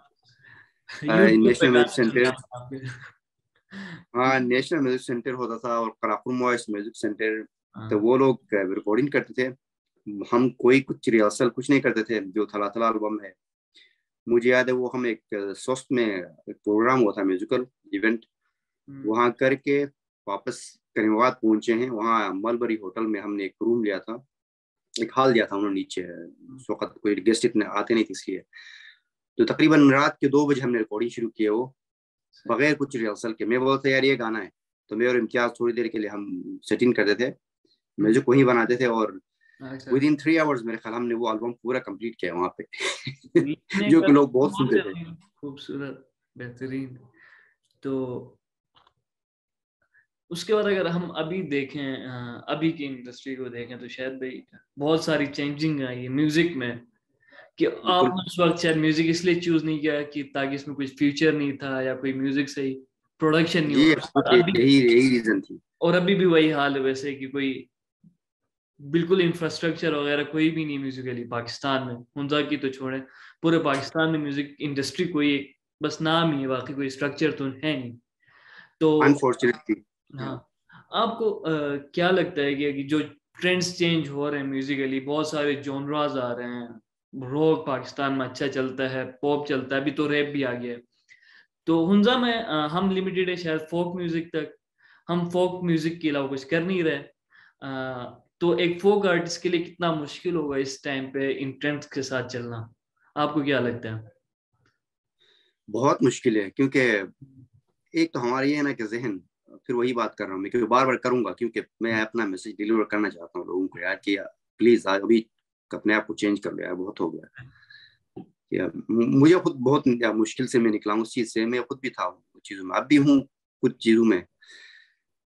यूट्यूब पे नेशनल म्यूजिक गाने सुनना सेंटर, आपके। हाँ नेशनल म्यूजिक सेंटर होता था, और कराकुम वॉइस म्यूजिक सेंटर। तो हाँ। वो लोग रिकॉर्डिंग करते थे, हम कोई कुछ रिहर्सल कुछ नहीं करते थे। जो थला थला एल्बम है, मुझे याद है वो हम एक सोस्ट में एक प्रोग्राम हुआ था, म्यूजिकल इवेंट, वहाँ करके वापस करीमाबाद पहुंचे हैं। वहाँ मलबरी होटल में हमने एक रूम लिया था, एक हॉल दिया था उन्होंने नीचे। उस वक्त कोई गेस्ट इतने आते नहीं थे इसलिए। तो तकरीबन रात के 2 बजे हमने रिकॉर्डिंग शुरू की है, वो बगैर कुछ रिहर्सल के। मैं बोलता यार ये गाना है, तो मैं और इम्तियाज थोड़ी देर के लिए हम सेटिंग करते थे, म्यूजिक वहीं बनाते थे, और अच्छा। विद इन 3 आवर्स मेरे ख्याल हमने वो एल्बम पूरा कंप्लीट किया वहाँ पे। लिखने जो का कि लोग बहुत बहुत सुनते थे। खूबसूरत, बेहतरीन। तो उसके बाद अगर हम अभी देखें, अभी की इंडस्ट्री को देखें, तो शायद भाई बहुत सारी चेंजिंग आई है म्यूजिक में। कि बिल्कुल, आपने उस वक्त शायद म्यूजिक इसलिए चूज नहीं किया कि ताकि इसमें कुछ फ्यूचर नहीं था, या कोई म्यूजिक सही प्रोडक्शन नहीं हो जी रहा, और एब्सोल्युटली, अभी, यही यही रीजन थी। और अभी भी वही हाल है वैसे, कि कोई बिल्कुल इंफ्रास्ट्रक्चर वगैरह कोई भी नहीं म्यूजिकली पाकिस्तान में। हुंजा की तो छोड़े, पूरे पाकिस्तान में म्यूजिक इंडस्ट्री कोई बस नाम ही है, बाकी कोई स्ट्रक्चर तो है नहीं। तो अनफॉर्चुनेटली। हाँ, आपको क्या लगता है कि जो ट्रेंड्स चेंज हो रहे हैं म्यूजिकली, बहुत सारे जॉनरास आ रहे हैं, रॉक पाकिस्तान में अच्छा चलता है, पॉप चलता है, अभी तो रैप भी आ गया है। तो हुंजा में हम लिमिटेड है शायद फोक म्यूजिक तक, हम फोक म्यूजिक के अलावा कुछ कर नहीं रहे। तो एक फोक आर्टिस्ट के लिए कितना मुश्किल होगा इस टाइम पे इन ट्रेंड्स के साथ चलना, आपको क्या लगता है? बहुत मुश्किल है, क्योंकि एक तो हमारा ये है ना कि जहन, फिर वही बात कर रहा हूँ मैं, क्योंकि बार बार करूंगा, क्योंकि मैं अपना मैसेज डिलीवर करना चाहता हूँ लोगों को यार, कि प्लीज आज अभी अपने आप को चेंज कर लो यार, बहुत हो गया। या मुझे खुद बहुत मुश्किल से मैं निकला हूँ उस चीज से, मैं खुद भी था उस चीजों में, अब भी हूँ कुछ चीजों में।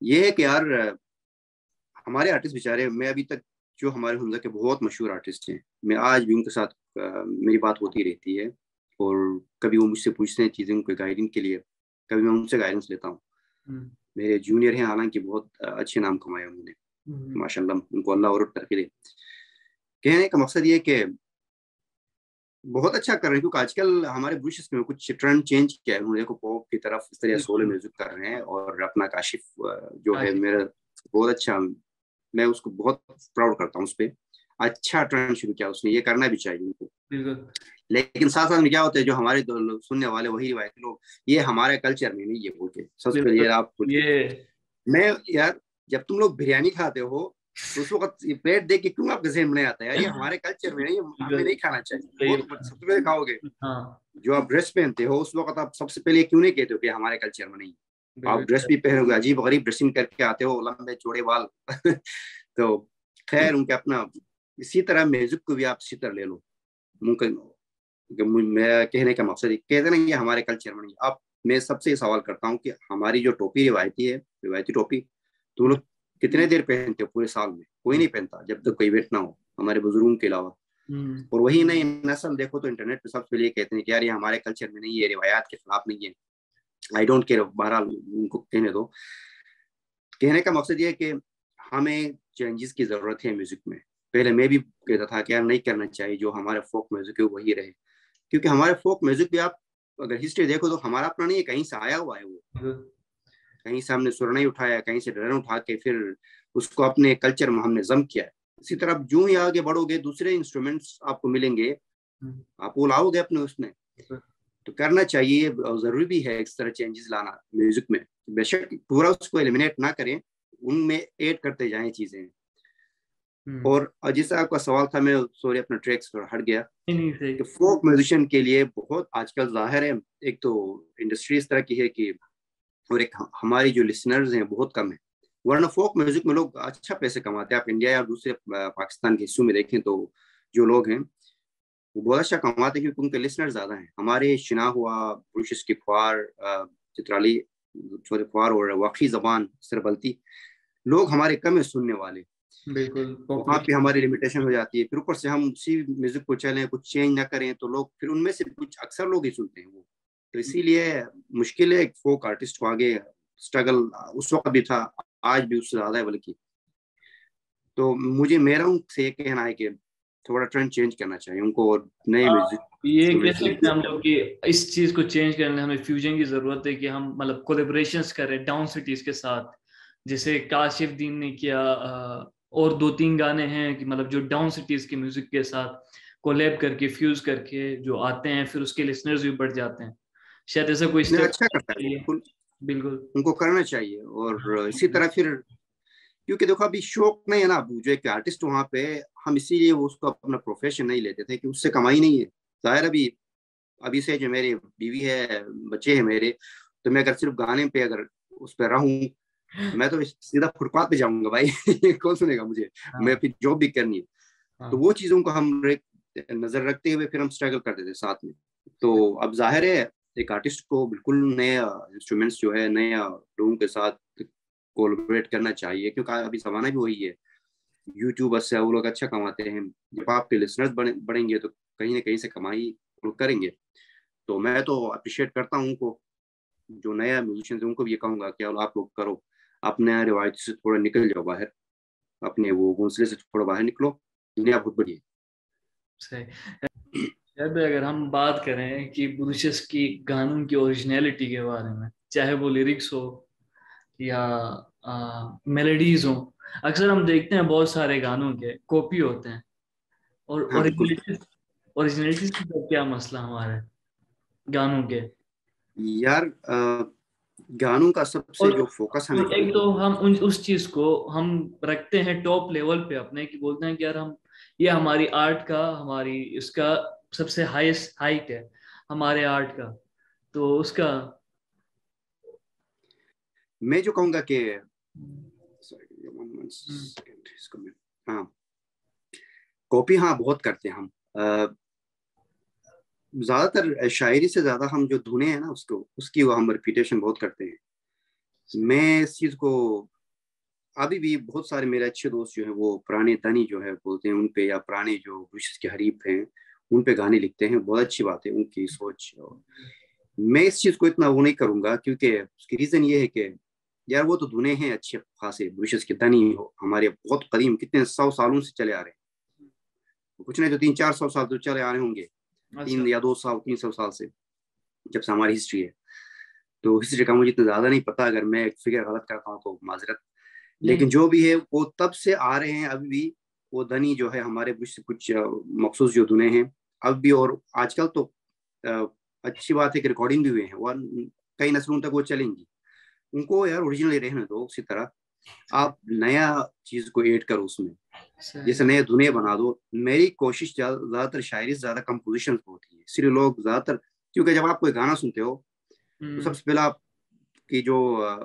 ये है कि यार हमारे आर्टिस्ट बेचारे, मैं अभी तक जो हमारे हमजा के बहुत मशहूर आर्टिस्ट हैं, मैं आज भी उनके साथ मेरी बात होती रहती है, और कभी वो मुझसे पूछते हैं चीज़ें उनके गाइडिंग के लिए, कभी मैं उनसे गाइडेंस लेता हूँ। मेरे जूनियर हैं, हालांकि बहुत अच्छे नाम कमाए उन्होंने, माशाल्लाह, उनको अल्लाह और तरक्की दे। कहने का मकसद ये है कि बहुत अच्छा कर रहे हैं, क्योंकि आजकल हमारे ब्रिटिश में कुछ ट्रेंड चेंज किया है उन्होंने, देखो पॉप की तरफ इस तरह सोलो म्यूजिक कर रहे हैं, और अपना काशिफ जो है मेरा बहुत अच्छा, मैं उसको बहुत प्राउड करता हूँ उस पर। अच्छा ट्रेंड शुरू किया उसने, ये करना भी चाहिए उनको। लेकिन साथ साथ में क्या होता है, जो हमारे सुनने वाले वही रिवायती लोग, ये हमारे कल्चर में नहीं, ये बोल के सबसे पहले आप मैं यार, जब तुम लोग बिरयानी खाते हो तो उस वक्त ये प्लेट देख के क्यों आपके जहन में नहीं आता यार, ये हमारे कल्चर में नहीं, हमें नहीं खाना चाहिए, वो तो सबसे पहले खाओगे। जो आप ड्रेस पहनते हो उस वक्त आप सबसे पहले क्यों नहीं कहते हो कि हमारे कल्चर में नहीं, आप ड्रेस भी पहनोगे, अजीब गरीब ड्रेसिंग करके आते हो, लंबे चौड़े बाल तो खैर उनके अपना, इसी तरह म्यूजिक को भी आप इसी तरह ले लो। मैं कहने का मकसद कहते ना ये हमारे कल्चर में नहीं। अब मैं सबसे सवाल करता हूँ कि हमारी जो टोपी रिवायती है, रिवायती टोपी, तुम लोग कितने देर पहनते हो पूरे साल में? कोई नहीं पहनता जब तक कोई इवेंट ना हो, हमारे बुजुर्गों के अलावा। और वही नई नस्ल देखो तो इंटरनेट पे सबसे पहले कहते हैं कि यार ये हमारे कल्चर में नहीं है, रिवायात के खिलाफ नहीं है। आई डोंट केयर, बहरहाल उनको कहने दो। कहने का मकसद ये है कि हमें चेंजेस की जरूरत है म्यूजिक में। पहले मैं भी कहता था कि यार नहीं करना चाहिए, जो हमारे फोक म्यूजिक है वही रहे, क्योंकि हमारे फोक म्यूजिक भी आप अगर हिस्ट्री देखो तो हमारा अपना नहीं है, कहीं से आया हुआ है वो, कहीं से हमने सुर नहीं उठाया, कहीं से ड्रम उठा के फिर उसको अपने कल्चर में हमने जम किया है। इसी तरह जो ही आगे बढ़ोगे दूसरे इंस्ट्रूमेंट्स आपको मिलेंगे, आप वो लाओगे अपने उसमें, तो करना चाहिए, जरूरी भी है इस तरह चेंजेस लाना म्यूजिक में। बेशक पूरा उसको एलिमिनेट ना करें, उनमें ऐड करते जाएं चीजें। और जैसा आपका सवाल था, मैं सॉरी अपना ट्रैक थोड़ा हट गया, कि फोक म्यूजिशियन के लिए बहुत आजकल जाहिर है, एक तो इंडस्ट्री इस तरह की है कि, और एक हमारी जो लिसनर्स हैं बहुत कम है, वरना फोक म्यूजिक में लोग अच्छा पैसे कमाते हैं। आप इंडिया या दूसरे पाकिस्तान के हिस्सों में देखें तो जो लोग हैं वो बहुत अच्छा कमाते हैं, क्योंकि उनके लिसनर ज्यादा हैं। हमारे शिना हुआ, बुरुशिश की ख्वार, चित्राली, सॉरी ख्वार और वाकई जबान सरबलती, लोग हमारे कम है सुनने वाले, बिल्कुल वहाँ पे हमारी लिमिटेशन हो जाती है। फिर ऊपर से हम उसी म्यूजिक को चलें, कुछ चेंज ना करें, तो लोग फिर उनमें से कुछ अक्सर लोग ही सुनते हैं वो। तो इसीलिए मुश्किल है एक फोक आर्टिस्ट को आगे, स्ट्रगल उस वक्त भी था, आज भी उससे ज्यादा है बल्कि। तो मुझे मेरा उनसे कहना है कि थोड़ा ट्रेंड चेंज करना चाहिए उनको, और नए म्यूजिक ये कह सकते हैं हम लोग कि इस चीज को चेंज करने हमें फ्यूजन की जरूरत है, कि हम मतलब कोलेबोरेशंस करें डाउन सिटीज के साथ, जैसे काशिफ दीन ने किया। और दो तीन गाने हैं कि मतलब जो डाउन सिटीज के म्यूजिक के साथ कोलैब करके फ्यूज करके जो आते हैं, फिर उसके लिसनर्स भी बढ़ जाते हैं। शायद ऐसा कोई स्टेप अच्छा करता है, बिल्कुल बिल्कुल उनको करना चाहिए। और इसी तरह फिर, क्योंकि देखो अभी शौक नहीं है ना, जो एक आर्टिस्ट वहां पे, हम इसीलिए वो उसको अपना प्रोफेशन नहीं लेते थे कि उससे कमाई नहीं है। जाहिर अभी अभी से जो मेरी बीवी है, बच्चे हैं मेरे, तो मैं अगर सिर्फ गाने पे अगर उस पर रहूं, मैं तो सीधा फुटपाथ पे जाऊंगा भाई कौन सुनेगा मुझे, मैं फिर जॉब भी करनी है। तो वो चीजों को हम नजर रखते हुए फिर हम स्ट्रगल करते थे साथ में। तो अब जाहिर है एक आर्टिस्ट को बिल्कुल नए इंस्ट्रूमेंट्स जो है, नए लोगों के साथ कोलैबोरेट करना चाहिए, क्योंकि अभी जमाना भी वही है। यूट्यूबर से वो लोग अच्छा कमाते हैं, जब आपके लिसनर्स बढ़ेंगे तो कहीं ना कहीं से कमाई लोग करेंगे। तो मैं तो अप्रिशिएट करता हूँ उनको, जो नया म्यूजिशियन है उनको भी ये कहूंगा कि आप लोग करो, अपने रिवायत से थोड़ा निकल जाओ बाहर, अपने वो घोंसले से थोड़ा बाहर निकलो, दुनिया बहुत बड़ी है। सही। शायद अगर हम बात करें कि बुरुशस की गानों की ओरिजिनलिटी के बारे में, चाहे वो लिरिक्स हो या मेलोडीज हो, अक्सर हम देखते हैं बहुत सारे गानों के कॉपी होते हैं। और हाँ बिल्कुल ओरिजिनलिटी से तो क्या मसला हमारे गानों के। यार, गानों का सबसे और जो फोकस हमें एक तो हम उस चीज को हम रखते हैं टॉप लेवल पे अपने, कि बोलते हैं कि यार हम, ये हमारी आर्ट का, हमारी इसका सबसे हाईएस्ट हाइट है हमारे आर्ट का, तो उसका मैं जो कहूंगा कि, हाँ कॉपी हाँ बहुत करते हैं हम। ज्यादातर शायरी से ज्यादा हम जो धुने हैं ना उसको, उसकी वो हम रिपीटेशन बहुत करते हैं। मैं इस चीज को अभी भी बहुत सारे मेरे अच्छे दोस्त जो हैं वो पुराने तनी जो है बोलते हैं उन पे, या पुराने जो ब्रुशेस के हरीफ हैं उन पे गाने लिखते हैं। बहुत अच्छी बात है उनकी सोच। मैं इस चीज को इतना वो नहीं करूंगा, क्योंकि उसकी रीजन ये है कि यार वो तो धुने हैं अच्छे खासे ब्रुशेस के तनी हो हमारे, बहुत कदीम, कितने 100 सालों से चले आ रहे हैं। कुछ नहीं तो 300-400 साल तो चले आ रहे होंगे, अच्छा। 300 या 200-300 साल से, जब से हमारी हिस्ट्री है। तो हिस्ट्री का मुझे इतना ज्यादा नहीं पता, अगर मैं फिगर गलत करता हूँ तो माजरत। नहीं। लेकिन जो भी है वो तब से आ रहे हैं अभी भी। वो धनी जो है हमारे कुछ मखसूस जो धुने हैं अब भी, और आजकल तो अ, अच्छी बात है कि रिकॉर्डिंग भी हुए हैं, और कई नस्लों तक वो चलेंगी। उनको यार ओरिजिनली रहने दो उसी तरह। आप नया चीज को ऐड करो उसमें, सही। जैसे नए धुने बना दो। मेरी कोशिश ज्यादातर शायरी से ज्यादा कंपोजिशन होती है, इसलिए लोग ज्यादातर, क्योंकि जब आप कोई गाना सुनते हो तो हम्म। सबसे पहले आपकी जो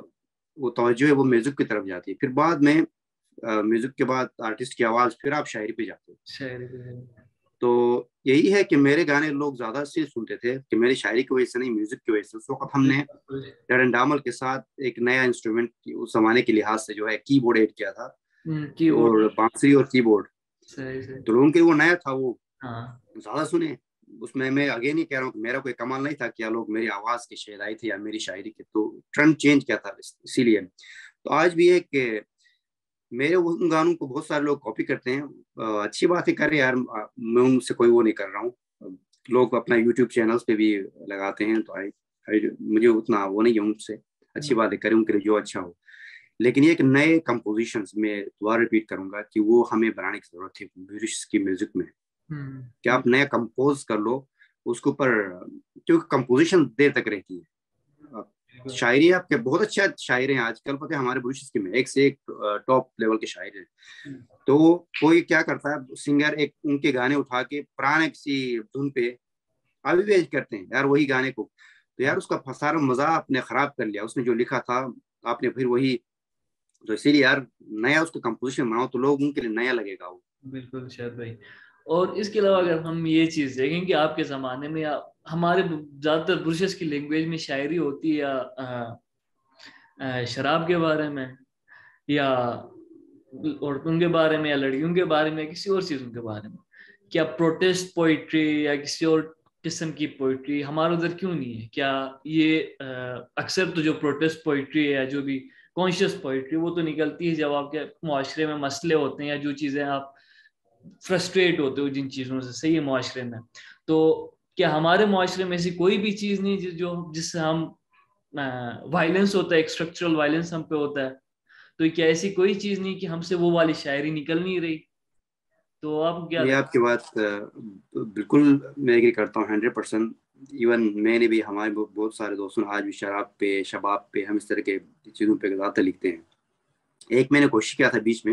वो तवज्जो है वो म्यूजिक की तरफ जाती है, फिर बाद में म्यूजिक के बाद आर्टिस्ट की आवाज, फिर आप शायरी पे जाते हो। शायरी पे। तो यही है कि मेरे गाने लोग ज्यादा से सुनते थे कि मेरी शायरी की वजह से नहीं, म्यूजिक की वजह से। उस वक्त हमने बिल्कुल। डरन डामल के साथ एक नया इंस्ट्रूमेंट उस जमाने के लिहाज से जो है कीबोर्ड ऐड किया था, कीबोर्ड। और बांसुरी और कीबोर्ड। सही सही। तो लोगों के लिए वो नया था, वो हाँ। ज्यादा सुने। उसमें मैं आगे नहीं कह रहा हूँ कि मेरा कोई कमाल नहीं था, क्या लोग मेरी आवाज के शेर आए थे या मेरी शायरी के, तो ट्रेंड चेंज किया था इसीलिए। तो आज भी है कि मेरे उन गानों को बहुत सारे लोग कॉपी करते हैं। अच्छी बात है, करें यार, मैं उनसे कोई वो नहीं कर रहा हूँ। लोग अपना यूट्यूब चैनल्स पे भी लगाते हैं, तो मुझे उतना वो नहीं है उनसे। अच्छी बात है, करें उनके लिए जो अच्छा हो। लेकिन ये कि नए कंपोजिशंस में दोबारा रिपीट करूंगा कि वो हमें बनाने की जरूरत है म्यूजिक की म्यूजिक में, कि हम्म। आप नया कंपोज कर लो उसके ऊपर, क्योंकि कंपोजिशन देर तक रहती है। बिल्कुल। शायरी आपके बहुत अच्छे शायर हैं आजकल, पता है हमारे ब्रुशेस में एक से एक टॉप लेवल के शायर हैं। तो कोई क्या करता है, सिंगर एक उनके गाने उठा के पुराने किसी धुन पे अभी भी करते हैं यार वही गाने को। तो यार उसका सारा मजा आपने खराब कर लिया, उसने जो लिखा था आपने फिर वही। तो इसीलिए यार नया उसका कंपोजिशन बनाओ तो लोग उनके लिए नया लगेगा वो। बिल्कुल शायद भाई। और इसके अलावा अगर हम ये चीज देखें कि आपके जमाने में या हमारे ज्यादातर ब्रुशेस की लैंग्वेज में शायरी होती है या शराब के बारे में, या औरतों के बारे में, या लड़कियों के बारे में, या किसी और चीजों के बारे में, क्या प्रोटेस्ट पोइट्री या किसी और किस्म की पोइट्री हमारे उधर क्यों नहीं है? क्या ये अक्सर तो जो प्रोटेस्ट पोइट्री है या जो भी कॉन्शियस पोइट्री वो तो निकलती है जब आपके मुआशरे में मसले होते हैं या जो चीजें आप फ्रस्ट्रेट होते हो जिन चीजों से, सही है, मुआशरे में। तो क्या हमारे मुआशरे में ऐसी कोई भी चीज नहीं जो जिससे हम वायलेंस होता है, एक स्ट्रक्चरल वायलेंस हम पे होता है, तो क्या ऐसी कोई चीज नहीं कि हमसे वो वाली शायरी निकल नहीं रही? तो आप क्या ये लगता आपकी बात बिल्कुल मैं एग्री करता हूँ 100%। इवन मैंने भी, हमारे बहुत सारे दोस्तों ने आज भी शराब पे, शबाब पे, हम इस तरह के चीज़ों पे ज़्यादा लिखते हैं। एक मैंने कोशिश किया था बीच में,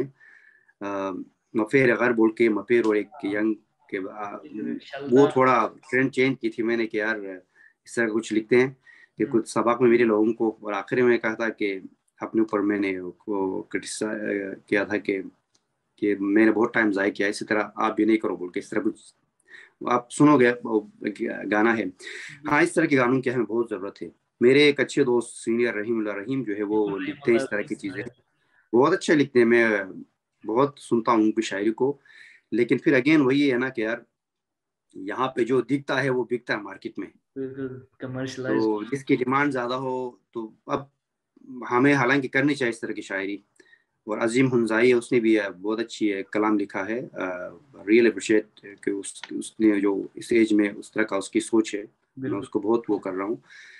मफेर अगर बोल के, मफेर और एक यंग के है? वो शलदा। थोड़ा ट्रेंड चेंज की थी मैंने कि यार इस तरह का कुछ लिखते हैं कि हम्म। कुछ सबक में मेरे लोगों को। और आखिर में कहा था कि अपने ऊपर मैंने वो क्रिटिसाइज किया था कि मैंने बहुत टाइम ज़ाया किया, इसी तरह आप भी नहीं करो बोल के, इस तरह कुछ आप सुनोगे वो गाना है। हाँ, इस तरह के गानों की हमें बहुत ज़रूरत है। मेरे एक अच्छे दोस्त सीनियर रहीमुल्लाह रहीम जो है वो लिखते हैं इस तरह की चीज़ें, बहुत अच्छे लिखते हैं। मैं बहुत सुनता हूँ उनकी शायरी को। लेकिन फिर अगेन वही है ना कि यार यहाँ पे जो दिखता है वो बिकता है मार्केट में। कमर्शलाइज। तो जिसकी डिमांड ज्यादा हो, तो अब हमें हालांकि करनी चाहिए इस तरह की शायरी। और अजीम हुनजाई है, उसने भी बहुत अच्छी कलाम लिखा है। रियल अप्रिशिएट कि उसने जो इस एज में उस तरह का उसकी सोच है, मैं बिल्कुल। उसको बहुत वो कर रहा हूँ।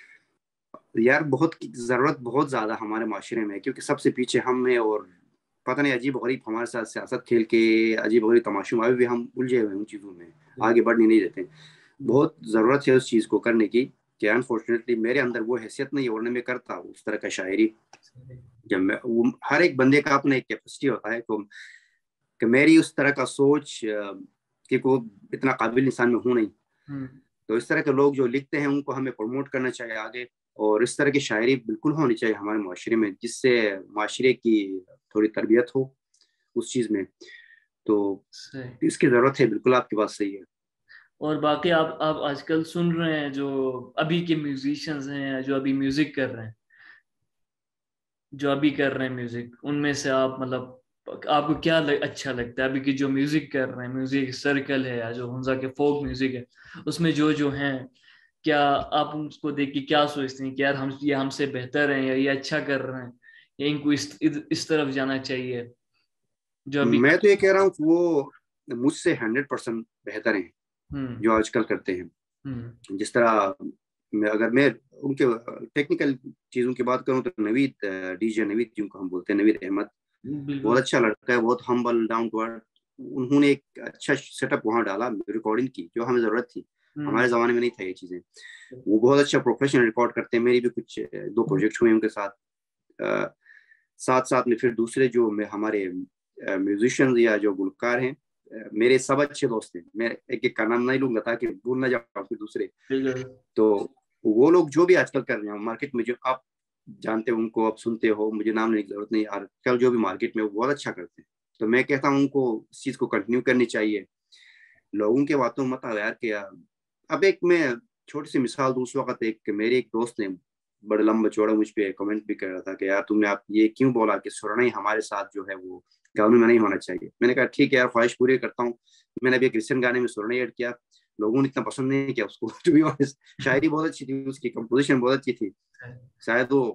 यार बहुत की जरूरत बहुत ज्यादा हमारे माशरे में है, क्योंकि सबसे पीछे हम हैं। और पता नहीं अजीब गरीब हमारे साथ सियासत खेल के, अजीब गरीब तमाशों में अभी भी हम उलझे हुए हैं उन चीजों में, आगे बढ़ने नहीं देते। बिल्कुल। बहुत जरूरत है उस चीज को करने की, कि अनफॉर्चुनेटली मेरे अंदर वो हैसियत नहीं है, वरना मैं करता उस तरह का शायरी। जब मैं हर एक बंदे का अपना एक कैपेसिटी होता है, तो कि मेरी उस तरह का सोच कि को इतना काबिल इंसान में हूं नहीं। हम्म। तो इस तरह के लोग जो लिखते हैं उनको हमें प्रमोट करना चाहिए आगे। और इस तरह की शायरी बिल्कुल होनी चाहिए हमारे माशरे में, जिससे माशरे की थोड़ी तरबियत हो उस चीज में। तो सही। इसकी जरूरत है, बिल्कुल आपकी बात सही है। और बाकी आप आजकल सुन रहे हैं जो अभी के म्यूजिशियंस हैं जो अभी म्यूजिक कर रहे हैं, जो अभी कर रहे हैं म्यूजिक, उनमें से आप मतलब आपको क्या अच्छा लगता है अभी की जो म्यूजिक कर रहे हैं, म्यूजिक सर्कल है या जो हुंजा के फोक म्यूजिक है, उसमें जो जो हैं, क्या आप उसको देख के क्या सोचते हैं कि यार हम ये हमसे बेहतर हैं या ये अच्छा कर रहे हैं या इनको इस तरफ जाना चाहिए जो अभी मैं कर। तो ये कह रहा हूँ कि वो मुझसे 100% बेहतर हैं हम्म। जो आजकल करते हैं। हम्म। जिस तरह अगर मैं उनके टेक्निकल चीज़ों की बात करूँ तो नवीद, डीजे नवीद जिनको हम बोलते हैं, नवीद अहमद, बहुत बिल्कुल। अच्छा लड़का है, बहुत हम्बल डाउन टू अर्थ। उन्होंने एक अच्छा सेटअप वहाँ डाला रिकॉर्डिंग की, जो हमें जरूरत थी। हम्म। हमारे जमाने में नहीं था ये चीजें। वो बहुत अच्छा प्रोफेशनल रिकॉर्ड करते हैं। मेरी भी कुछ दो प्रोजेक्ट हुए उनके साथ। अ, साथ साथ में फिर दूसरे जो हमारे म्यूजिशियंस या जो गुलकार हैं, मेरे सब अच्छे दोस्त हैं। मैं एक एक का नाम नहीं लूंगा ताकि भूल ना जाऊँ फिर दूसरे। बिल्कुल। तो वो लोग जो भी आजकल कर रहे हैं मार्केट में, जो आप जानते हो उनको, आप सुनते हो, मुझे नाम लेने की जरूरत नहीं, आजकल जो भी मार्केट में वो बहुत अच्छा करते हैं। तो मैं कहता हूँ उनको इस चीज को कंटिन्यू करनी चाहिए। लोगों के बातों में मत आओ यार कि यार। अब एक मैं छोटी सी मिसाल दूं। उस वक्त एक मेरे एक दोस्त ने बड़ा लंबा चौड़ा मुझ पे कमेंट भी कर रहा था कि यार तुमने आप ये क्यों बोला कि सुरनई हमारे साथ जो है वो कानून में नहीं होना चाहिए। मैंने कहा ठीक है यार, ख्वाहिश पूरी करता हूँ। मैंने अभी एक क्रिश्चियन गाने में सुरनई ऐड किया, लोगों ने इतना पसंद नहीं किया उसको। टू बी ऑनेस्ट, शायरी बहुत अच्छी थी उसकी, कंपोजिशन बहुत अच्छी थी। शायद वो,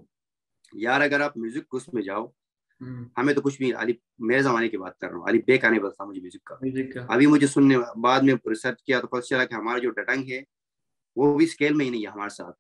यार अगर आप म्यूजिक उसमें जाओ, हम्म। हमें तो कुछ भी अली, मेरे जमाने की बात कर रहा हूँ, अली बे का नहीं बता मुझे म्यूजिक का। म्यूजिक का। अभी मुझे सुनने बाद में रिसर्च किया तो पता चला कि हमारा जो डटंग है वो भी स्केल में ही नहीं है हमारे साथ।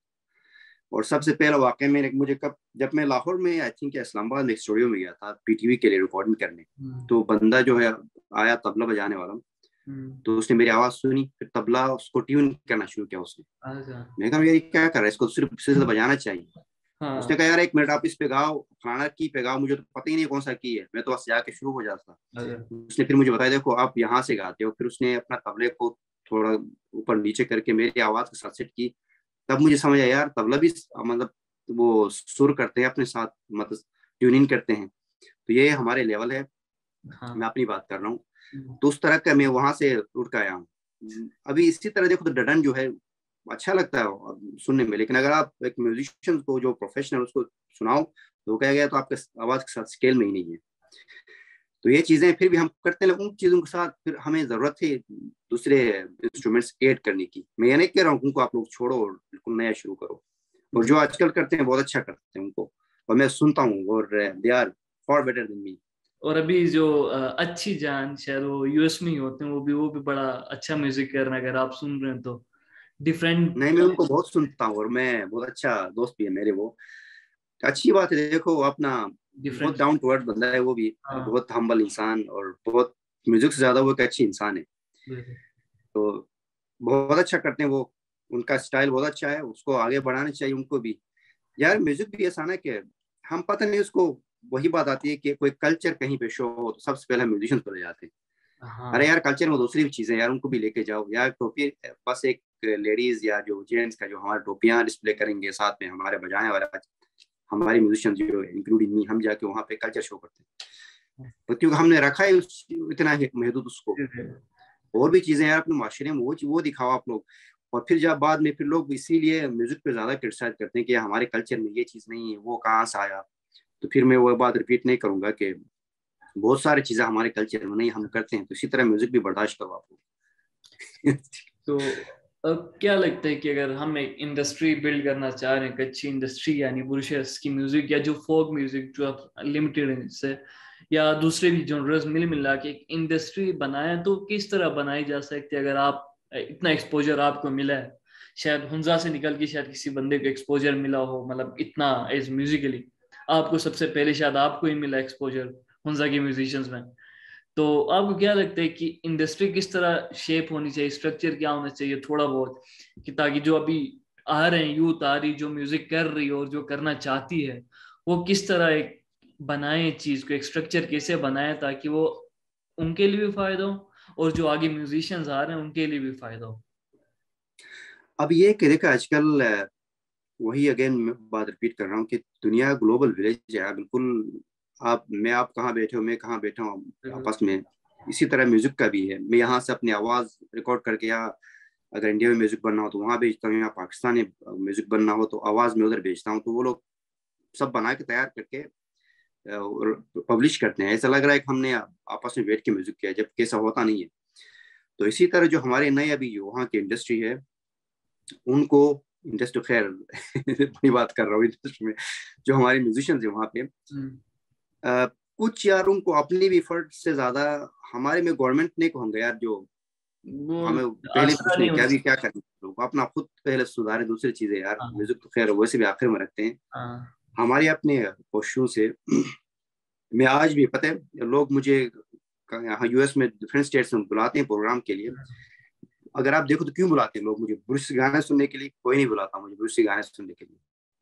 और सबसे पहला वाकई में मुझे कब, जब मैं लाहौर में आई थिंक इस्लामाबाद में एक स्टूडियो में गया था पीटीवी के लिए रिकॉर्डिंग करने। हम्म। तो बंदा जो है आया तबला बजाने वाला, हम्म। तो उसने मेरी आवाज सुनी, फिर तबला उसको ट्यून करना शुरू किया उसने। अच्छा। मैं कहा यार ये क्या कर रहा है, इसको सिर्फ सिर्फ बजाना चाहिए। हाँ। उसने कहा यार एक मिनट आप इस पे गाओ, फलाना की पे गाओ, मुझे तो पता ही नहीं कौन सा की है, मैं तो बस जाके शुरू हो जाता। अच्छा। उसने फिर मुझे बताया देखो आप यहाँ से गाते हो। फिर उसने अपना तबले को थोड़ा ऊपर नीचे करके मेरी आवाज के साथ सेट की। तब मुझे समझ आया यार तबला भी मतलब वो सुर करते हैं अपने साथ, मतलब ट्यूनिंग करते हैं। तो ये हमारे लेवल है, मैं हाँ। अपनी बात कर रहा हूँ। तो उस तरह का मैं वहां से उठ के आया हूँ। अभी इसी तरह देखो तो डडन जो है अच्छा लगता है सुनने में, लेकिन अगर आप एक म्यूजिशियन को जो प्रोफेशनल उसको सुनाओ तो वो कहेगा गया तो आपके आवाज के साथ स्केल में ही नहीं है। तो ये चीजें फिर भी हम करते हैं, उन चीजों के साथ फिर हमें जरूरत है दूसरे इंस्ट्रूमेंट्स ऐड करने की। मैं ये नहीं कह रहा हूँ उनको आप लोग छोड़ो और बिल्कुल नया शुरू करो। और जो आजकल करते हैं बहुत अच्छा करते हैं उनको, और मैं सुनता हूँ, और they are far better than me. और अभी जो अच्छी जान शायद वो यूएस में ही होते हैं, वो भी बड़ा अच्छा म्यूजिक कर रहे हैं, अगर आप सुन रहे हैं तो नहीं, डिफरेंट। मैं उनको बहुत सुनता हूँ, और मैं बहुत अच्छा दोस्त भी है मेरे वो। अच्छी बात है, देखो अपना बहुत डिफरेंट। डाउन टू अर्थ बंदा है वो भी, हाँ। बहुत हम्बल इंसान, और बहुत म्यूजिक से ज्यादा वो एक अच्छी इंसान है। बिल्कुल। तो बहुत अच्छा करते हैं वो, उनका स्टाइल बहुत अच्छा है, उसको आगे बढ़ाना चाहिए उनको भी। यार म्यूजिक भी ऐसा ना कि हम पता नहीं उसको, वही बात आती है कि कोई कल्चर कहीं पे शो हो तो सबसे पहले म्यूजिशियन पर ले जाते हैं। अरे हाँ। यार कल्चर में दूसरी भी चीजें यार, उनको भी लेके जाओ यार। टोपी बस एक लेडीज या जो जेंट्स का जो हमारे टोपियां डिस्प्ले करेंगे, साथ में हमारे बजाने वाला, हमारे म्यूजिशियन जो इंक्लूडिंग मी, हम जाके वहाँ पे कल्चर शो करते हैं। तो क्योंकि हमने रखा है इतना महदूद उसको। और भी चीजें यार अपने माशरे में वो दिखाओ आप लोग। और फिर जब बाद में फिर लोग इसीलिए म्यूजिक पे ज्यादा क्रिटिसाइज करते हैं कि हमारे कल्चर में ये चीज नहीं है, वो कहाँ से आया। तो फिर मैं वो बात रिपीट नहीं करूंगा कि बहुत सारी चीजें हमारे कल्चर में नहीं, हम करते हैं। तो इसी तरह म्यूजिक भी बर्दाश्त करो आप लोग। तो अब क्या लगता है कि अगर हम एक इंडस्ट्री बिल्ड करना चाह रहे हैं, एक अच्छी इंडस्ट्री यानी बुरशेस की म्यूजिक या जो फोक म्यूजिक जो आप लिमिटेड से या दूसरे भी जॉनर्स मिल मिला के एक इंडस्ट्री बनाए, तो किस तरह बनाई जा सकती है? अगर आप इतना एक्सपोजर आपको मिला है, शायद हुंजा से निकल के शायद किसी बंदे को एक्सपोजर मिला हो, मतलब इतना एज म्यूजिकली आपको सबसे पहले शायद आपको ही मिला एक्सपोजर हुंजा के म्यूजिशियंस में। तो आपको क्या लगता है कि इंडस्ट्री किस तरह शेप होनी चाहिए, स्ट्रक्चर क्या होना चाहिए थोड़ा बहुत, कि ताकि जो अभी आ रहे हैं यूथ आ रही जो म्यूजिक कर रही है और जो करना चाहती है, वो किस तरह एक बनाए चीज को, एक स्ट्रक्चर कैसे बनाए ताकि वो उनके लिए भी फायदा हो और जो आगे म्यूजिशियंस आ रहे हैं उनके लिए भी फायदा हो। अब ये कि देखा आजकल वही अगेन बात रिपीट कर रहा हूँ कि दुनिया ग्लोबल विलेज है बिल्कुल। आप कहाँ बैठे हो, मैं कहाँ बैठा हूँ आपस में। इसी तरह म्यूजिक का भी है, मैं यहाँ से अपनी आवाज रिकॉर्ड करके, यहाँ अगर इंडिया में म्यूजिक बनना हो तो वहां भेजता हूँ, यहाँ पाकिस्तानी म्यूजिक बनना हो तो आवाज में उधर भेजता हूँ। तो वो लोग सब बना के तैयार करके पब्लिश करते हैं, ऐसा लग रहा है कि हमने आपस में बैठ के म्यूजिक किया, जब कैसा होता नहीं है। तो इसी तरह जो हमारे नए अभी वहाँ की इंडस्ट्री है, उनको इंडस्ट्री खैर बड़ी बात कर रहा हूँ, इंडस्ट्री में जो हमारे म्यूजिशियंस है वहाँ पे, कुछ यार उनको अपनी भी एफर्ट से ज्यादा हमारे में गवर्नमेंट ने कहूँगा यार, जो वो हमें पहले कुछ नहीं आसानी क्या करना, लोग अपना खुद पहले सुधारे, दूसरी चीजें यार हाँ म्यूजिक तो खैर वैसे भी आखिर में रखते हैं। हाँ हमारे अपने कोशिशों से मैं आज भी पता है, लोग मुझे यहाँ यूएस में डिफरेंट स्टेट्स में बुलाते हैं प्रोग्राम के लिए। अगर आप देखो तो क्यों बुलाते हैं लोग मुझे, ब्रूस गाने सुनने के लिए कोई नहीं बुलाता मुझे, ब्रूस गाने सुनने के लिए।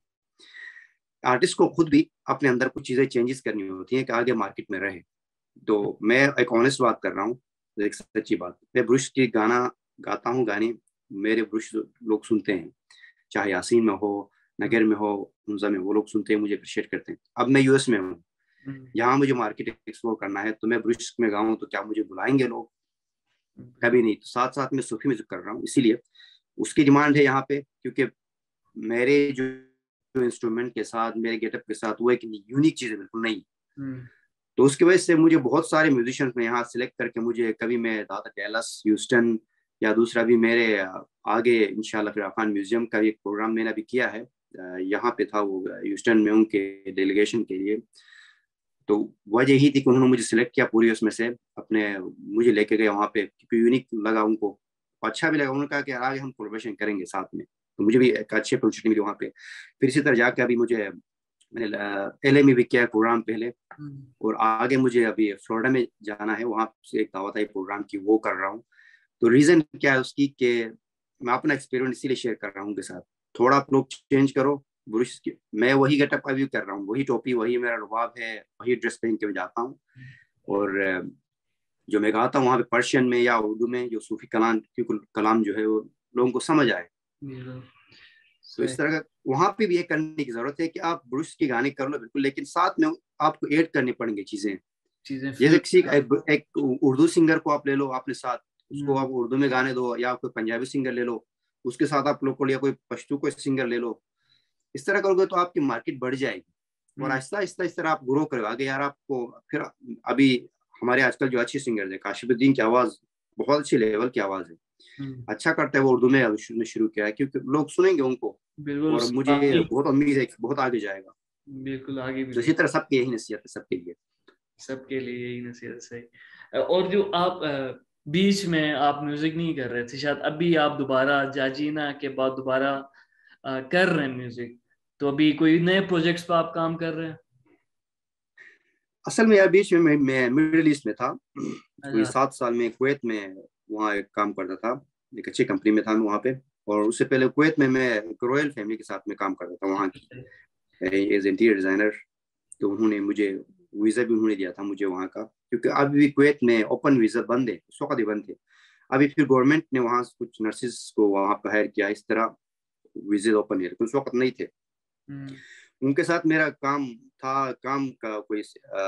आर्टिस्ट को खुद भी अपने अंदर कुछ चीजें चेंजेस करनी होती हैं कि आगे मार्केट में रहे। तो मैं एक ऑनेस्ट बात कर रहा हूँ, एक सच्ची बात, मैं ब्रूस की गाना गाता हूँ, गाने मेरे ब्रूस लोग सुनते हैं, चाहे यासीन में हो, नगर में हो, हुंजा में, वो लोग सुनते हैं, मुझे अप्रिशिएट करते हैं। अब मैं यूएस में हूँ, यहाँ मुझे मार्केट एक्सप्लोर करना है, तो मैं ब्रूस में गाऊँ तो क्या मुझे बुलाएंगे लोग? कभी नहीं। तो साथ साथ में सूफी म्यूजिक कर रहा हूँ, इसीलिए उसकी डिमांड है यहाँ पे, क्योंकि मेरे जो इंस्ट्रूमेंट के साथ, मेरे गेटअप के साथ वो एक यूनिक चीज है, बिल्कुल नहीं। तो उसकी वजह से मुझे बहुत सारे म्यूजिशियंस में यहाँ सिलेक्ट करके, मुझे कभी मैं दादा डैलस, ह्यूस्टन, या दूसरा भी मेरे आगे इंशाल्लाह फिर अफान म्यूजियम का एक प्रोग्राम मैंने अभी किया है, यहाँ पे था वो ह्यूस्टन में उनके डेलीगेशन के लिए। तो वजह यही थी कि उन्होंने मुझे सिलेक्ट किया पूरी उसमें से अपने, मुझे लेके गए वहाँ पे क्योंकि यूनिक लगा उनको, अच्छा भी लगा। उन्होंने कहा कि आगे हम कोलैबोरेशन करेंगे साथ में, तो मुझे भी एक अच्छी अपॉर्चुनिटी मिली वहाँ पे। फिर इसी तरह जाके अभी मैंने एलए में भी किया प्रोग्राम पहले, और आगे मुझे अभी फ्लोरिडा में जाना है, वहाँ से एक दावत आई प्रोग्राम की, वो कर रहा हूँ। तो रीजन क्या है उसकी कि मैं अपना एक्सपीरियंस इसीलिए शेयर कर रहा हूँ उनके साथ। थोड़ा आप लोग चेंज करो, ब्रुश की मैं वही गेटअप अभी कर रहा हूँ, वही टोपी, वही मेरा रुबाब है, वही ड्रेस पहन के मैं जाता हूँ। और जो मैं गाता हूँ वहाँ पे पर्शियन में या उर्दू में, जो सूफी कलाम, क्योंकि कलाम जो है वो लोगों को समझ आए। तो इस तरह का वहां पे भी ये करने की जरूरत है कि आप ब्रुश के गाने कर लो बिल्कुल, लेकिन साथ में आपको ऐड करनी पड़ेंगी चीजें। जैसे किसी एक उर्दू सिंगर को आप ले लो अपने साथ, उसको आप उर्दू में गाने दो, या कोई पंजाबी सिंगर ले लो, उसके साथ आप लोकल या कोई पश्तू को सिंगर ले लो। इस तरह करोगे तो आपकी मार्केट बढ़ जाएगी, और आहिस्ता आहिस्ता इस तरह आप ग्रो करोगे आगे यार। आपको फिर अभी हमारे आजकल जो अच्छे सिंगर है, काशिफुद्दीन की आवाज बहुत अच्छी लेवल की आवाज है, अच्छा करता है वो, उर्दू में शुरू किया है क्योंकि लोग सुनेंगे उनको, और मुझे बहुत उम्मीद है कि बहुत आगे जाएगा। बिल्कुल आगे भी तो इसी तरह सबकी यही नसीहत है, सबके लिए, सबके लिए यही नसीहत सही। और जो आप बीच में आप म्यूजिक नहीं कर रहे थे, शायद अभी आप दोबारा जाजीना के बाद दोबारा कर रहे हैं म्यूजिक, तो अभी कोई नए प्रोजेक्ट्स पर आप काम कर रहे हैं? असल में यार बीच में मैं मिडिल ईस्ट में था, कोई 7 साल में कुवैत में वहाँ एक काम करता था, एक अच्छी कंपनी में था मैं वहाँ पे। और उससे पहले कुवैत में मैं एक रॉयल फैमिली के साथ में काम करता था वहाँ की, एज इंटीरियर डिजाइनर। तो उन्होंने मुझे वीज़ा भी उन्होंने दिया था मुझे वहाँ का, क्योंकि अभी भी कुवैत में ओपन वीज़ा बंद है, उस वक्त ही बंद थे। अभी फिर गवर्नमेंट ने वहाँ कुछ नर्सिस को वहाँ पर हायर किया, इस तरह वीज़े ओपन है, उस वक्त नहीं थे। उनके साथ मेरा काम था, काम का कोई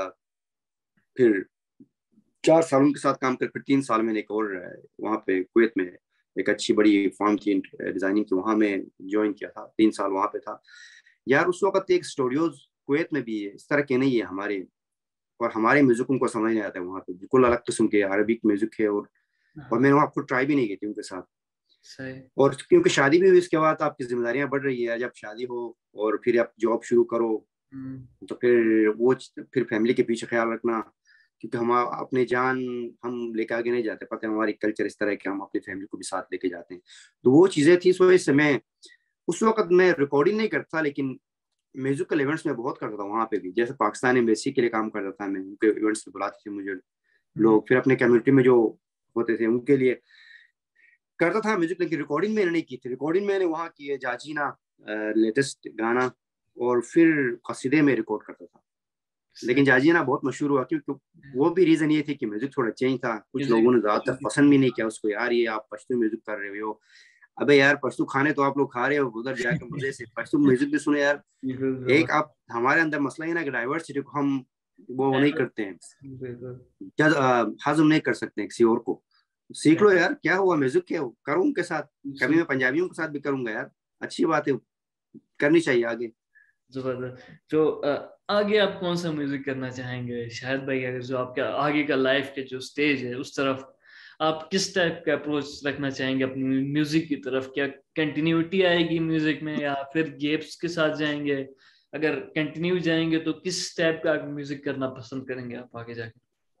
फिर 4 साल उनके साथ काम कर, फिर 3 साल मैंने एक और वहाँ पे कुवैत में एक अच्छी बड़ी फॉर्म थी डिजाइनिंग की, वहाँ में ज्वाइन किया था, 3 साल वहाँ पे था यार। उस वक्त एक स्टूडियोज कुवैत में भी है, इस तरह के नहीं है हमारे, और हमारे म्यूजिक उनको समझ नहीं आता है वहाँ पे, बिल्कुल अलग किस्म के अरबिक म्यूजिक है। और मैंने वहाँ खुद ट्राई भी नहीं की थी उनके साथ। सही। और क्योंकि शादी भी हुई, इसके बाद आपकी जिम्मेदारियां बढ़ रही है, जब शादी हो और फिर आप जॉब शुरू करो, तो फिर फैमिली के पीछे ख्याल रखना, क्योंकि हम अपने जान हम लेके आगे नहीं जाते, पता है हमारी कल्चर इस तरह है कि हम अपनी फैमिली को भी साथ लेके जाते हैं। तो वो चीजें थी, इस वजह से मैं उस वक्त मैं रिकॉर्डिंग नहीं करता, लेकिन म्यूजिकल इवेंट्स में बहुत करता था वहाँ पे भी। जैसे पाकिस्तान एम्बेसी के लिए काम करता था मैं, उनके इवेंट्स में बुलाते थे मुझे लोग, फिर अपने कम्युनिटी में जो होते थे उनके लिए करता था म्यूजिक, लेकिन रिकॉर्डिंग मैंने नहीं की थी। रिकॉर्डिंग मैंने वहाँ की है जाजीना, लेटेस्ट गाना, और फिर कसीदे में रिकॉर्ड करता था। लेकिन जाजीना बहुत मशहूर हुआ क्योंकि वो भी रीजन ये थी कि म्यूजिक थोड़ा चेंज था, कुछ लोगों ने ज्यादातर पसंद भी नहीं किया उसको, यार ये आप पश्तो म्यूजिक कर रहे हो। अबे यार पश्तो खाने तो आप लोग खा रहे हो उधर जाके मजे से, पश्तो म्यूजिक भी सुने यार। एक आप हमारे अंदर मसला ही ना कि डाइवर्सिटी को हम वो नहीं करते हैं, क्या हजम नहीं कर सकते किसी और को। सीख लो यार, क्या हुआ म्यूजिक के करूँ उनके साथ, कभी मैं पंजाबियों के साथ भी करूंगा यार, अच्छी बात है, करनी चाहिए आगे। जबरदस्त। जो आगे आप कौन सा म्यूजिक करना चाहेंगे शाहिद भाई? अगर जो आपका आगे का लाइफ के जो स्टेज है उस तरफ आप किस टाइप का अप्रोच रखना चाहेंगे अपनी म्यूजिक की तरफ? क्या कंटिन्यूटी आएगी म्यूजिक में या फिर गेप्स के साथ जाएंगे? अगर कंटिन्यू जाएंगे तो किस टाइप का म्यूजिक करना पसंद करेंगे आप आगे जाके?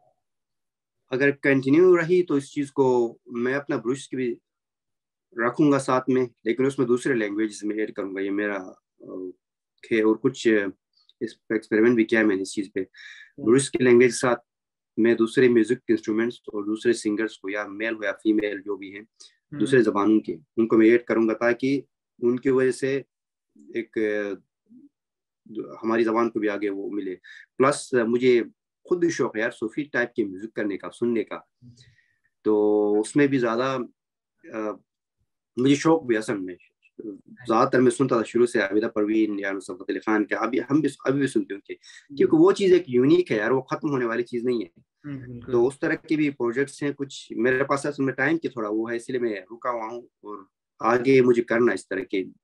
अगर कंटिन्यू रही तो इस चीज को मैं अपना ब्रुश की भी रखूंगा साथ में, लेकिन उसमें दूसरे लैंग्वेज में ऐड करूंगा। ये मेरा है, और कुछ इस एक्सपेरिमेंट भी किया है मैंने इस चीज पे। ब्रुश की लैंग्वेज के साथ मैं दूसरे म्यूजिक इंस्ट्रूमेंट्स और दूसरे सिंगर्स को, या मेल हो या फीमेल जो भी हैं, दूसरे जबानों के, उनको मैं ऐड करूंगा ताकि उनकी वजह से एक हमारी जबान को भी आगे वो मिले। प्लस मुझे खुद भी शौक है यार सूफी टाइप की म्यूजिक करने का, सुनने का, तो उसमें भी ज्यादा मुझे शौक भी असल में। ज्यादातर मैं सुनता था शुरू से आबिदा परवीन या नुसरत फतेह अली खान के, अभी भी सुनते हैं, क्योंकि वो चीज एक यूनिक है यार, वो खत्म होने वाली चीज नहीं है। तो उस तरह के भी प्रोजेक्ट्स हैं कुछ मेरे पास, असल में टाइम की थोड़ा वो है, इसलिए मैं रुका हुआ हूँ। और आगे मुझे करना इस तरह के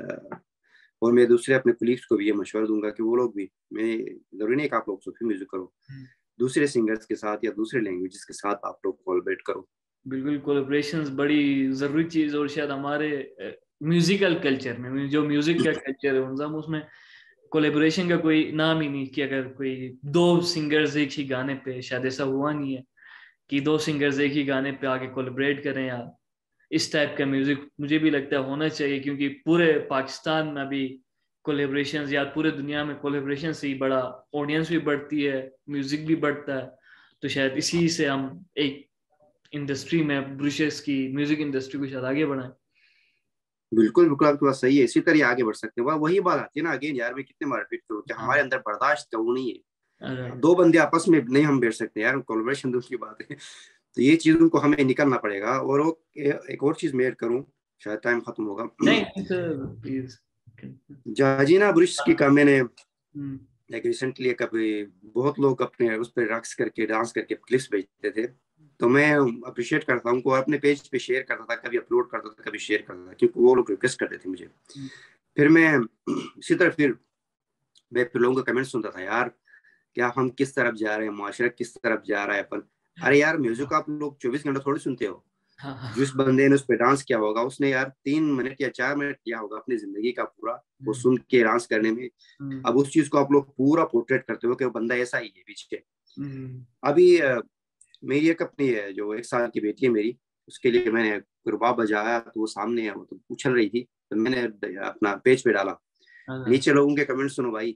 और मैं दूसरे अपने कोलीग्स को भी ये मशवरा दूंगा कि वो लोग भी, मैं जरूरी नहीं कि आप लोग सूफी म्यूजिक करो, दूसरे सिंगर्स के साथ या दूसरे लैंग्वेजेस के साथ आप लोग कोलैबोरेट करो। बिल्कुल, कोलैबोरेशंस बड़ी जरूरी चीज, और शायद हमारे म्यूजिकल कल्चर में, जो म्यूजिक का कल्चर है हम उसमें कोलैबोरेशन का कोई नाम ही नहीं कि अगर कोई दो सिंगर्स एक ही गाने पे, शायद ऐसा हुआ नहीं है कि दो सिंगर्स एक ही गाने पे आके कोलैबोरेट करें। या इस टाइप का म्यूजिक मुझे भी लगता है होना चाहिए, क्योंकि पूरे पाकिस्तान में अभी कोलैबोरेशन, या पूरे दुनिया में कोलैबोरेशन से ही बड़ा ऑडियंस भी बढ़ती है, म्यूजिक भी बढ़ता है। तो शायद इसी से हम एक इंडस्ट्री में, ब्रुशेस की म्यूजिक इंडस्ट्री को शायद आगे बढ़ाएं। बिल्कुल बिल्कुल, आपकी बात सही है, इसी तरह आगे बढ़ सकते हैं। वही बात आती है ना, अगेन यार मैं कितने बार रिपीट करूँ कि हमारे हाँ, अंदर बर्दाश्त का वो नहीं अरे है। दो बंदे आपस में नहीं हम बैठ सकते यार, कोलैबोरेशन दूसरी बात है। तो ये चीज उनको हमें निकलना पड़ेगा। और वो एक और चीज मैं ऐड करूँ, शायद टाइम खत्म होगा। नहीं सर, प्लीज। जाजीना ब्रुश की का मैंने हम्म। एक रिसेंटली, कभी बहुत लोग अपने उस पर रक्स करके डांस करके क्लिप्स भेजते थे, तो मैं अप्रिशिएट करता हूँ उनको, अपने पेज पे शेयर करता था, कभी अपलोड करता था, कभी शेयर करता था, क्योंकि वो लोग रिक्वेस्ट करते थे मुझे। फिर मैं इसी तरह फिर लोगों का कमेंट सुनता था, यार क्या हम किस तरफ जा रहे हैं, माशरा किस तरफ जा रहा है अपन। अरे यार म्यूजिक आप लोग 24 घंटा थोड़ी सुनते हो। हाँ, जिस बंदे ने उस पर डांस किया होगा उसने यार 3 मिनट या 4 मिनट किया होगा अपनी जिंदगी का पूरा वो सुन के डांस करने में। अब उस चीज को आप लोग पूरा पोर्ट्रेट करते हो कि वो बंदा ऐसा ही है पीछे। अभी मेरी एक अपनी है जो 1 साल की बेटी है मेरी, उसके लिए मैंने रुबाब बजाया, तो वो सामने है, वो तो उछल रही थी, तो मैंने अपना पेज पे डाला। नीचे लोगों के कमेंट सुनो भाई,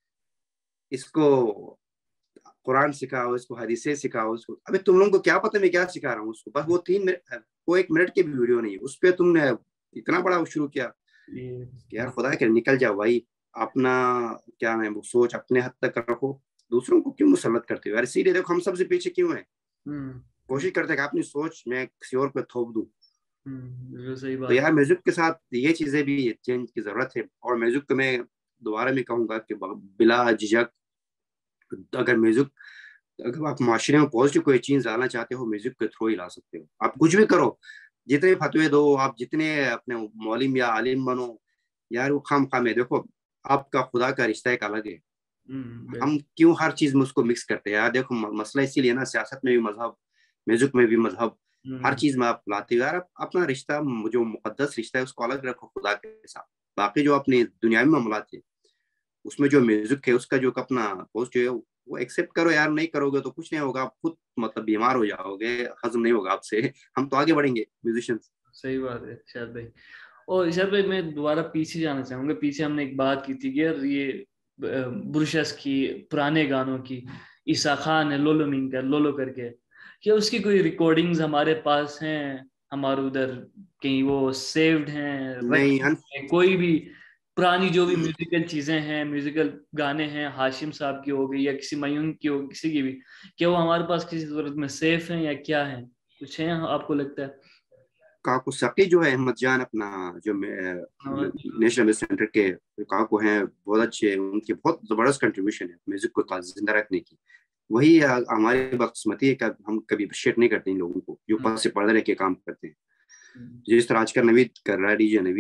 इसको कुरान सिखाओ, इसको हदीसें सिखाओ, इसको। अबे तुम लोगों को क्या पता मैं क्या सिखा रहा हूँ उसको? बस वो 3 मिनट, वो 1 मिनट की भी वीडियो नहीं है, उस पर तुमने इतना बड़ा वो शुरू किया। यार खुदा के निकल जाओ भाई, अपना क्या है वो सोच अपने हद तक रखो, दूसरों को क्यों मुसलत करते हो यार? इसीलिए देखो हम सबसे पीछे क्यों है, कोशिश करते हैं कि अपनी सोच मैं किसी और पे थोप दूं। सही तो बात। यार म्यूजिक के साथ ये चीजें भी चेंज की जरूरत है। और म्यूजिक को मैं दोबारा भी कहूंगा कि बिला झिझक, अगर म्यूजिक, अगर आप माशरे में पॉजिटिव कोई चीज लाना चाहते हो, म्यूजिक के थ्रू ही ला सकते हो। आप कुछ भी करो, जितने फतवे दो, आप जितने अपने मौलिम या आलिम बनो, यार वो खाम है। देखो आपका खुदा का रिश्ता एक अलग है, हम क्यों हर चीज में उसको मिक्स करते हैं यार? देखो मसला इसीलिए ना, सियासत में भी मजहब, म्यूजिक में भी मजहब, हर चीज में आप लाते हो यार। अपना रिश्ता, जो मुकद्दस रिश्ता है उसको अलग रखो खुदा के साथ। बाकी जो अपने दुनियावी मामलात है उसमें जो म्यूजिक है उसका जो अपना पोस्ट जो है वो एक्सेप्ट करो यार। नहीं करोगे तो कुछ नहीं होगा, आप खुद मतलब बीमार हो जाओगे, हजम नहीं होगा आपसे। हम तो आगे बढ़ेंगे म्यूजिशियंस। सही बात है शायद भाई। और शायद भाई मैं दोबारा पीछे जाना चाहूंगा। पीछे हमने एक बात की थी कि यार ये ब्रुशस की, पुराने गानों की, ईसा खान है लोलो मिंग कर लोलो करके, क्या उसकी कोई रिकॉर्डिंग्स हमारे पास हैं? हमारे उधर कहीं वो सेव्ड हैं, नहीं रखी हैं? कोई भी पुरानी जो भी म्यूजिकल चीजें हैं, म्यूजिकल गाने हैं, हाशिम साहब की हो गई या किसी मयून की हो, किसी की भी, क्या वो हमारे पास किसी सूरत में सेफ हैं या क्या है? कुछ है आपको लगता है? काकू सकी जो है अहमद जान, अपना जो हाँ, नेशनल म्यूजिक सेंटर के काकू हैं, बहुत अच्छे, उनकी बहुत जबरदस्त कंट्रीब्यूशन है म्यूजिक को जिंदा रखने की। वही हमारी बदकिस्मती है कि हम कभी अप्रिशिएट नहीं करते इन लोगों को जो पास से पढ़ रहे के काम करते हैं। जिस तरह आजकल नवीद कर रहा है, डीजे नवीद,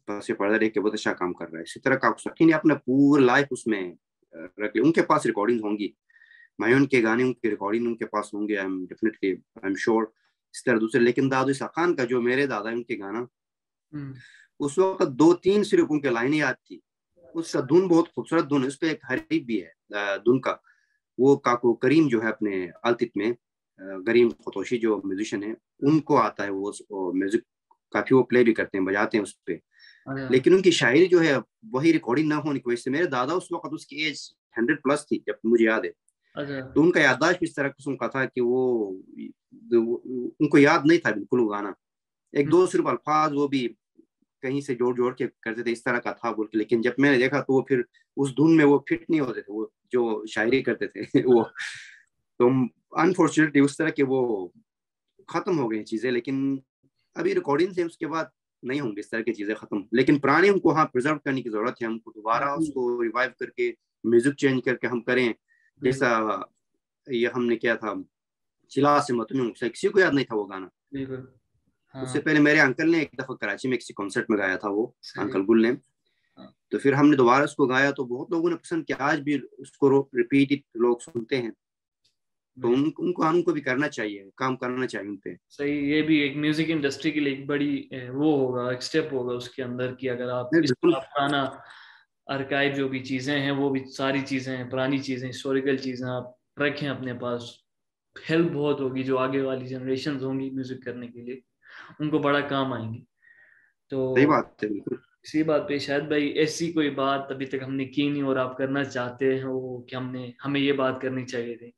पस पर्दा देख के बहुत अच्छा काम कर रहा है। इसी तरह का शकीन ने अपना पूरा लाइफ उसमें रख लिया। उनके पास रिकॉर्डिंग होंगी, मायून के गाने उनकी रिकॉर्डिंग उनके पास होंगे, I am definitely, I am sure. इस तरह दूसरे, लेकिन दादू इसा खान का जो मेरे दादा है उनके गाना, उस वक्त 2-3 सिर्फ उनके लाइनें याद थी। उसका धुन बहुत खूबसूरत धुन है, उस पर एक हरीफ भी है धुन का। वो काको करीम जो है अपने आलतित में, करीम खतोशी जो म्यूजिशियन है, उनको आता है वो म्यूजिक, काफी वो प्ले भी करते हैं, बजाते हैं उस पर। लेकिन उनकी शायरी जो है वही रिकॉर्डिंग ना होने की वजह से, मेरे दादा उस वक्त उसकी एज 100+ थी जब मुझे याद है। तो उनका याददाश्त इस तरह किस्म का था कि वो उनको याद नहीं था बिल्कुल वो गाना। एक दो सिर्फ अल्फाज वो भी कहीं से जोड़ जोड़ के करते थे, इस तरह का था बोल के। लेकिन जब मैंने देखा तो वो फिर उस धुन में वो फिट नहीं होते थे, वो जो शायरी करते थे वो। तो अनफॉर्चुनेटली उस तरह के वो खत्म हो गई चीजें। लेकिन अभी रिकॉर्डिंग से उसके बाद नहीं होंगे इस तरह की चीजें खत्म। लेकिन पुराने उनको हाँ प्रिजर्व करने की जरूरत है, हमको दोबारा उसको रिवाइव करके म्यूजिक चेंज करके हम करें। जैसा ये हमने किया था चिला से मतनू, किसी को याद नहीं था वो गाना। उससे पहले मेरे अंकल ने एक दफा कराची में किसी कॉन्सर्ट में गाया था वो, अंकल गुल ने। तो फिर हमने दोबारा उसको गाया तो बहुत लोगों ने पसंद किया, आज भी उसको रिपीट लोग सुनते हैं। तो उनको भी करना चाहिए, काम करना चाहिए उन पे। सही, ये भी एक म्यूजिक इंडस्ट्री के लिए एक बड़ी वो होगा, एक स्टेप होगा उसके अंदर की, अगर आप इस पुराना आर्काइव जो भी चीजें हैं, वो भी सारी चीजें हैं, पुरानी चीजें, हिस्टोरिकल चीजें आप रखें अपने पास, हेल्प बहुत होगी जो आगे वाली जनरेशन होंगी म्यूजिक करने के लिए, उनको बड़ा काम आएंगी। तो सही बात है, बिल्कुल। इसी बात पे शायद भाई, ऐसी कोई बात अभी तक हमने की नहीं और आप करना चाहते हैं वो कि हमें ये बात करनी चाहिए थी,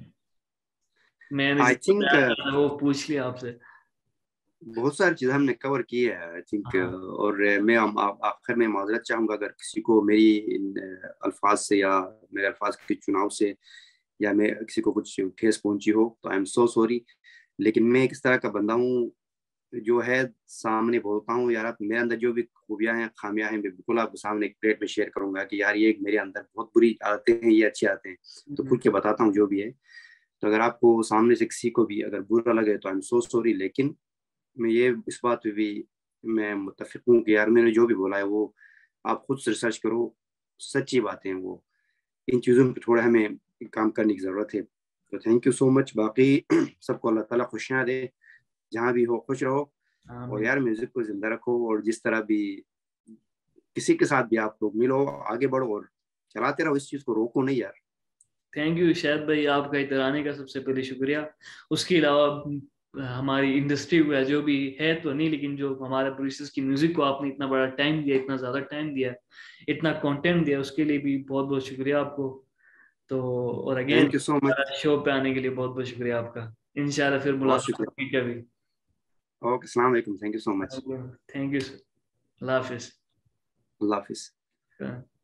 मैंने आई थिंक वो पूछ लिया आपसे। बहुत सारी चीजें हमने कवर की है आई थिंक। और मैं आखिर में माजरत चाहूंगा अगर किसी को मेरी इन अल्फाज से या मेरे अल्फाज के चुनाव से या मैं किसी को कुछ ठेस पहुंची हो तो आई एम सो सॉरी। लेकिन मैं एक इस तरह का बंदा हूँ जो है सामने बोलता हूँ यार, आप मेरे अंदर जो भी खूबियां हैं खामियां हैं, मैं बिल्कुल आपके सामने एक प्लेट में शेयर करूंगा कि यार ये मेरे अंदर बहुत बुरी आदतें हैं, ये अच्छी आदतें हैं, तो खुल के बताता हूँ जो भी है। तो अगर आपको सामने से किसी को भी अगर बुरा लगे तो आई एम सो सॉरी। लेकिन मैं ये इस बात पे भी मैं मुत्तफिक हूँ कि यार मैंने जो भी बोला है वो आप खुद से रिसर्च करो, सच्ची बातें हैं वो। इन चीज़ों पे थोड़ा हमें काम करने की ज़रूरत है। तो थैंक यू सो मच। बाकी सबको अल्लाह ताला खुशियाँ दे, जहाँ भी हो खुश रहो। और यार म्यूजिक को जिंदा रखो, और जिस तरह भी किसी के साथ भी आप लोग मिलो, आगे बढ़ो और चलाते रहो, इस चीज़ को रोको नहीं यार। थैंक यू शायद भाई, आपका इधर आने का सबसे पहले शुक्रिया। उसके अलावा हमारी इंडस्ट्री का जो भी है तो नहीं, लेकिन जो हमारे प्रोड्यूसर्स की म्यूजिक को आपने इतना बड़ा टाइम दिया, इतना ज्यादा टाइम दिया, इतना कंटेंट दिया, उसके लिए भी बहुत बहुत शुक्रिया आपको। तो और again thank you so much. Show पे आने के लिए बहुत बहुत शुक्रिया आपका। इंशाल्लाह फिर बहुत मुलाकात शुक्रिया। होगी कभी। ओके, अस्सलाम वालेकुम, thank you so much. Thank you sir, अल्लाह हाफिज। अल्लाह हाफिज।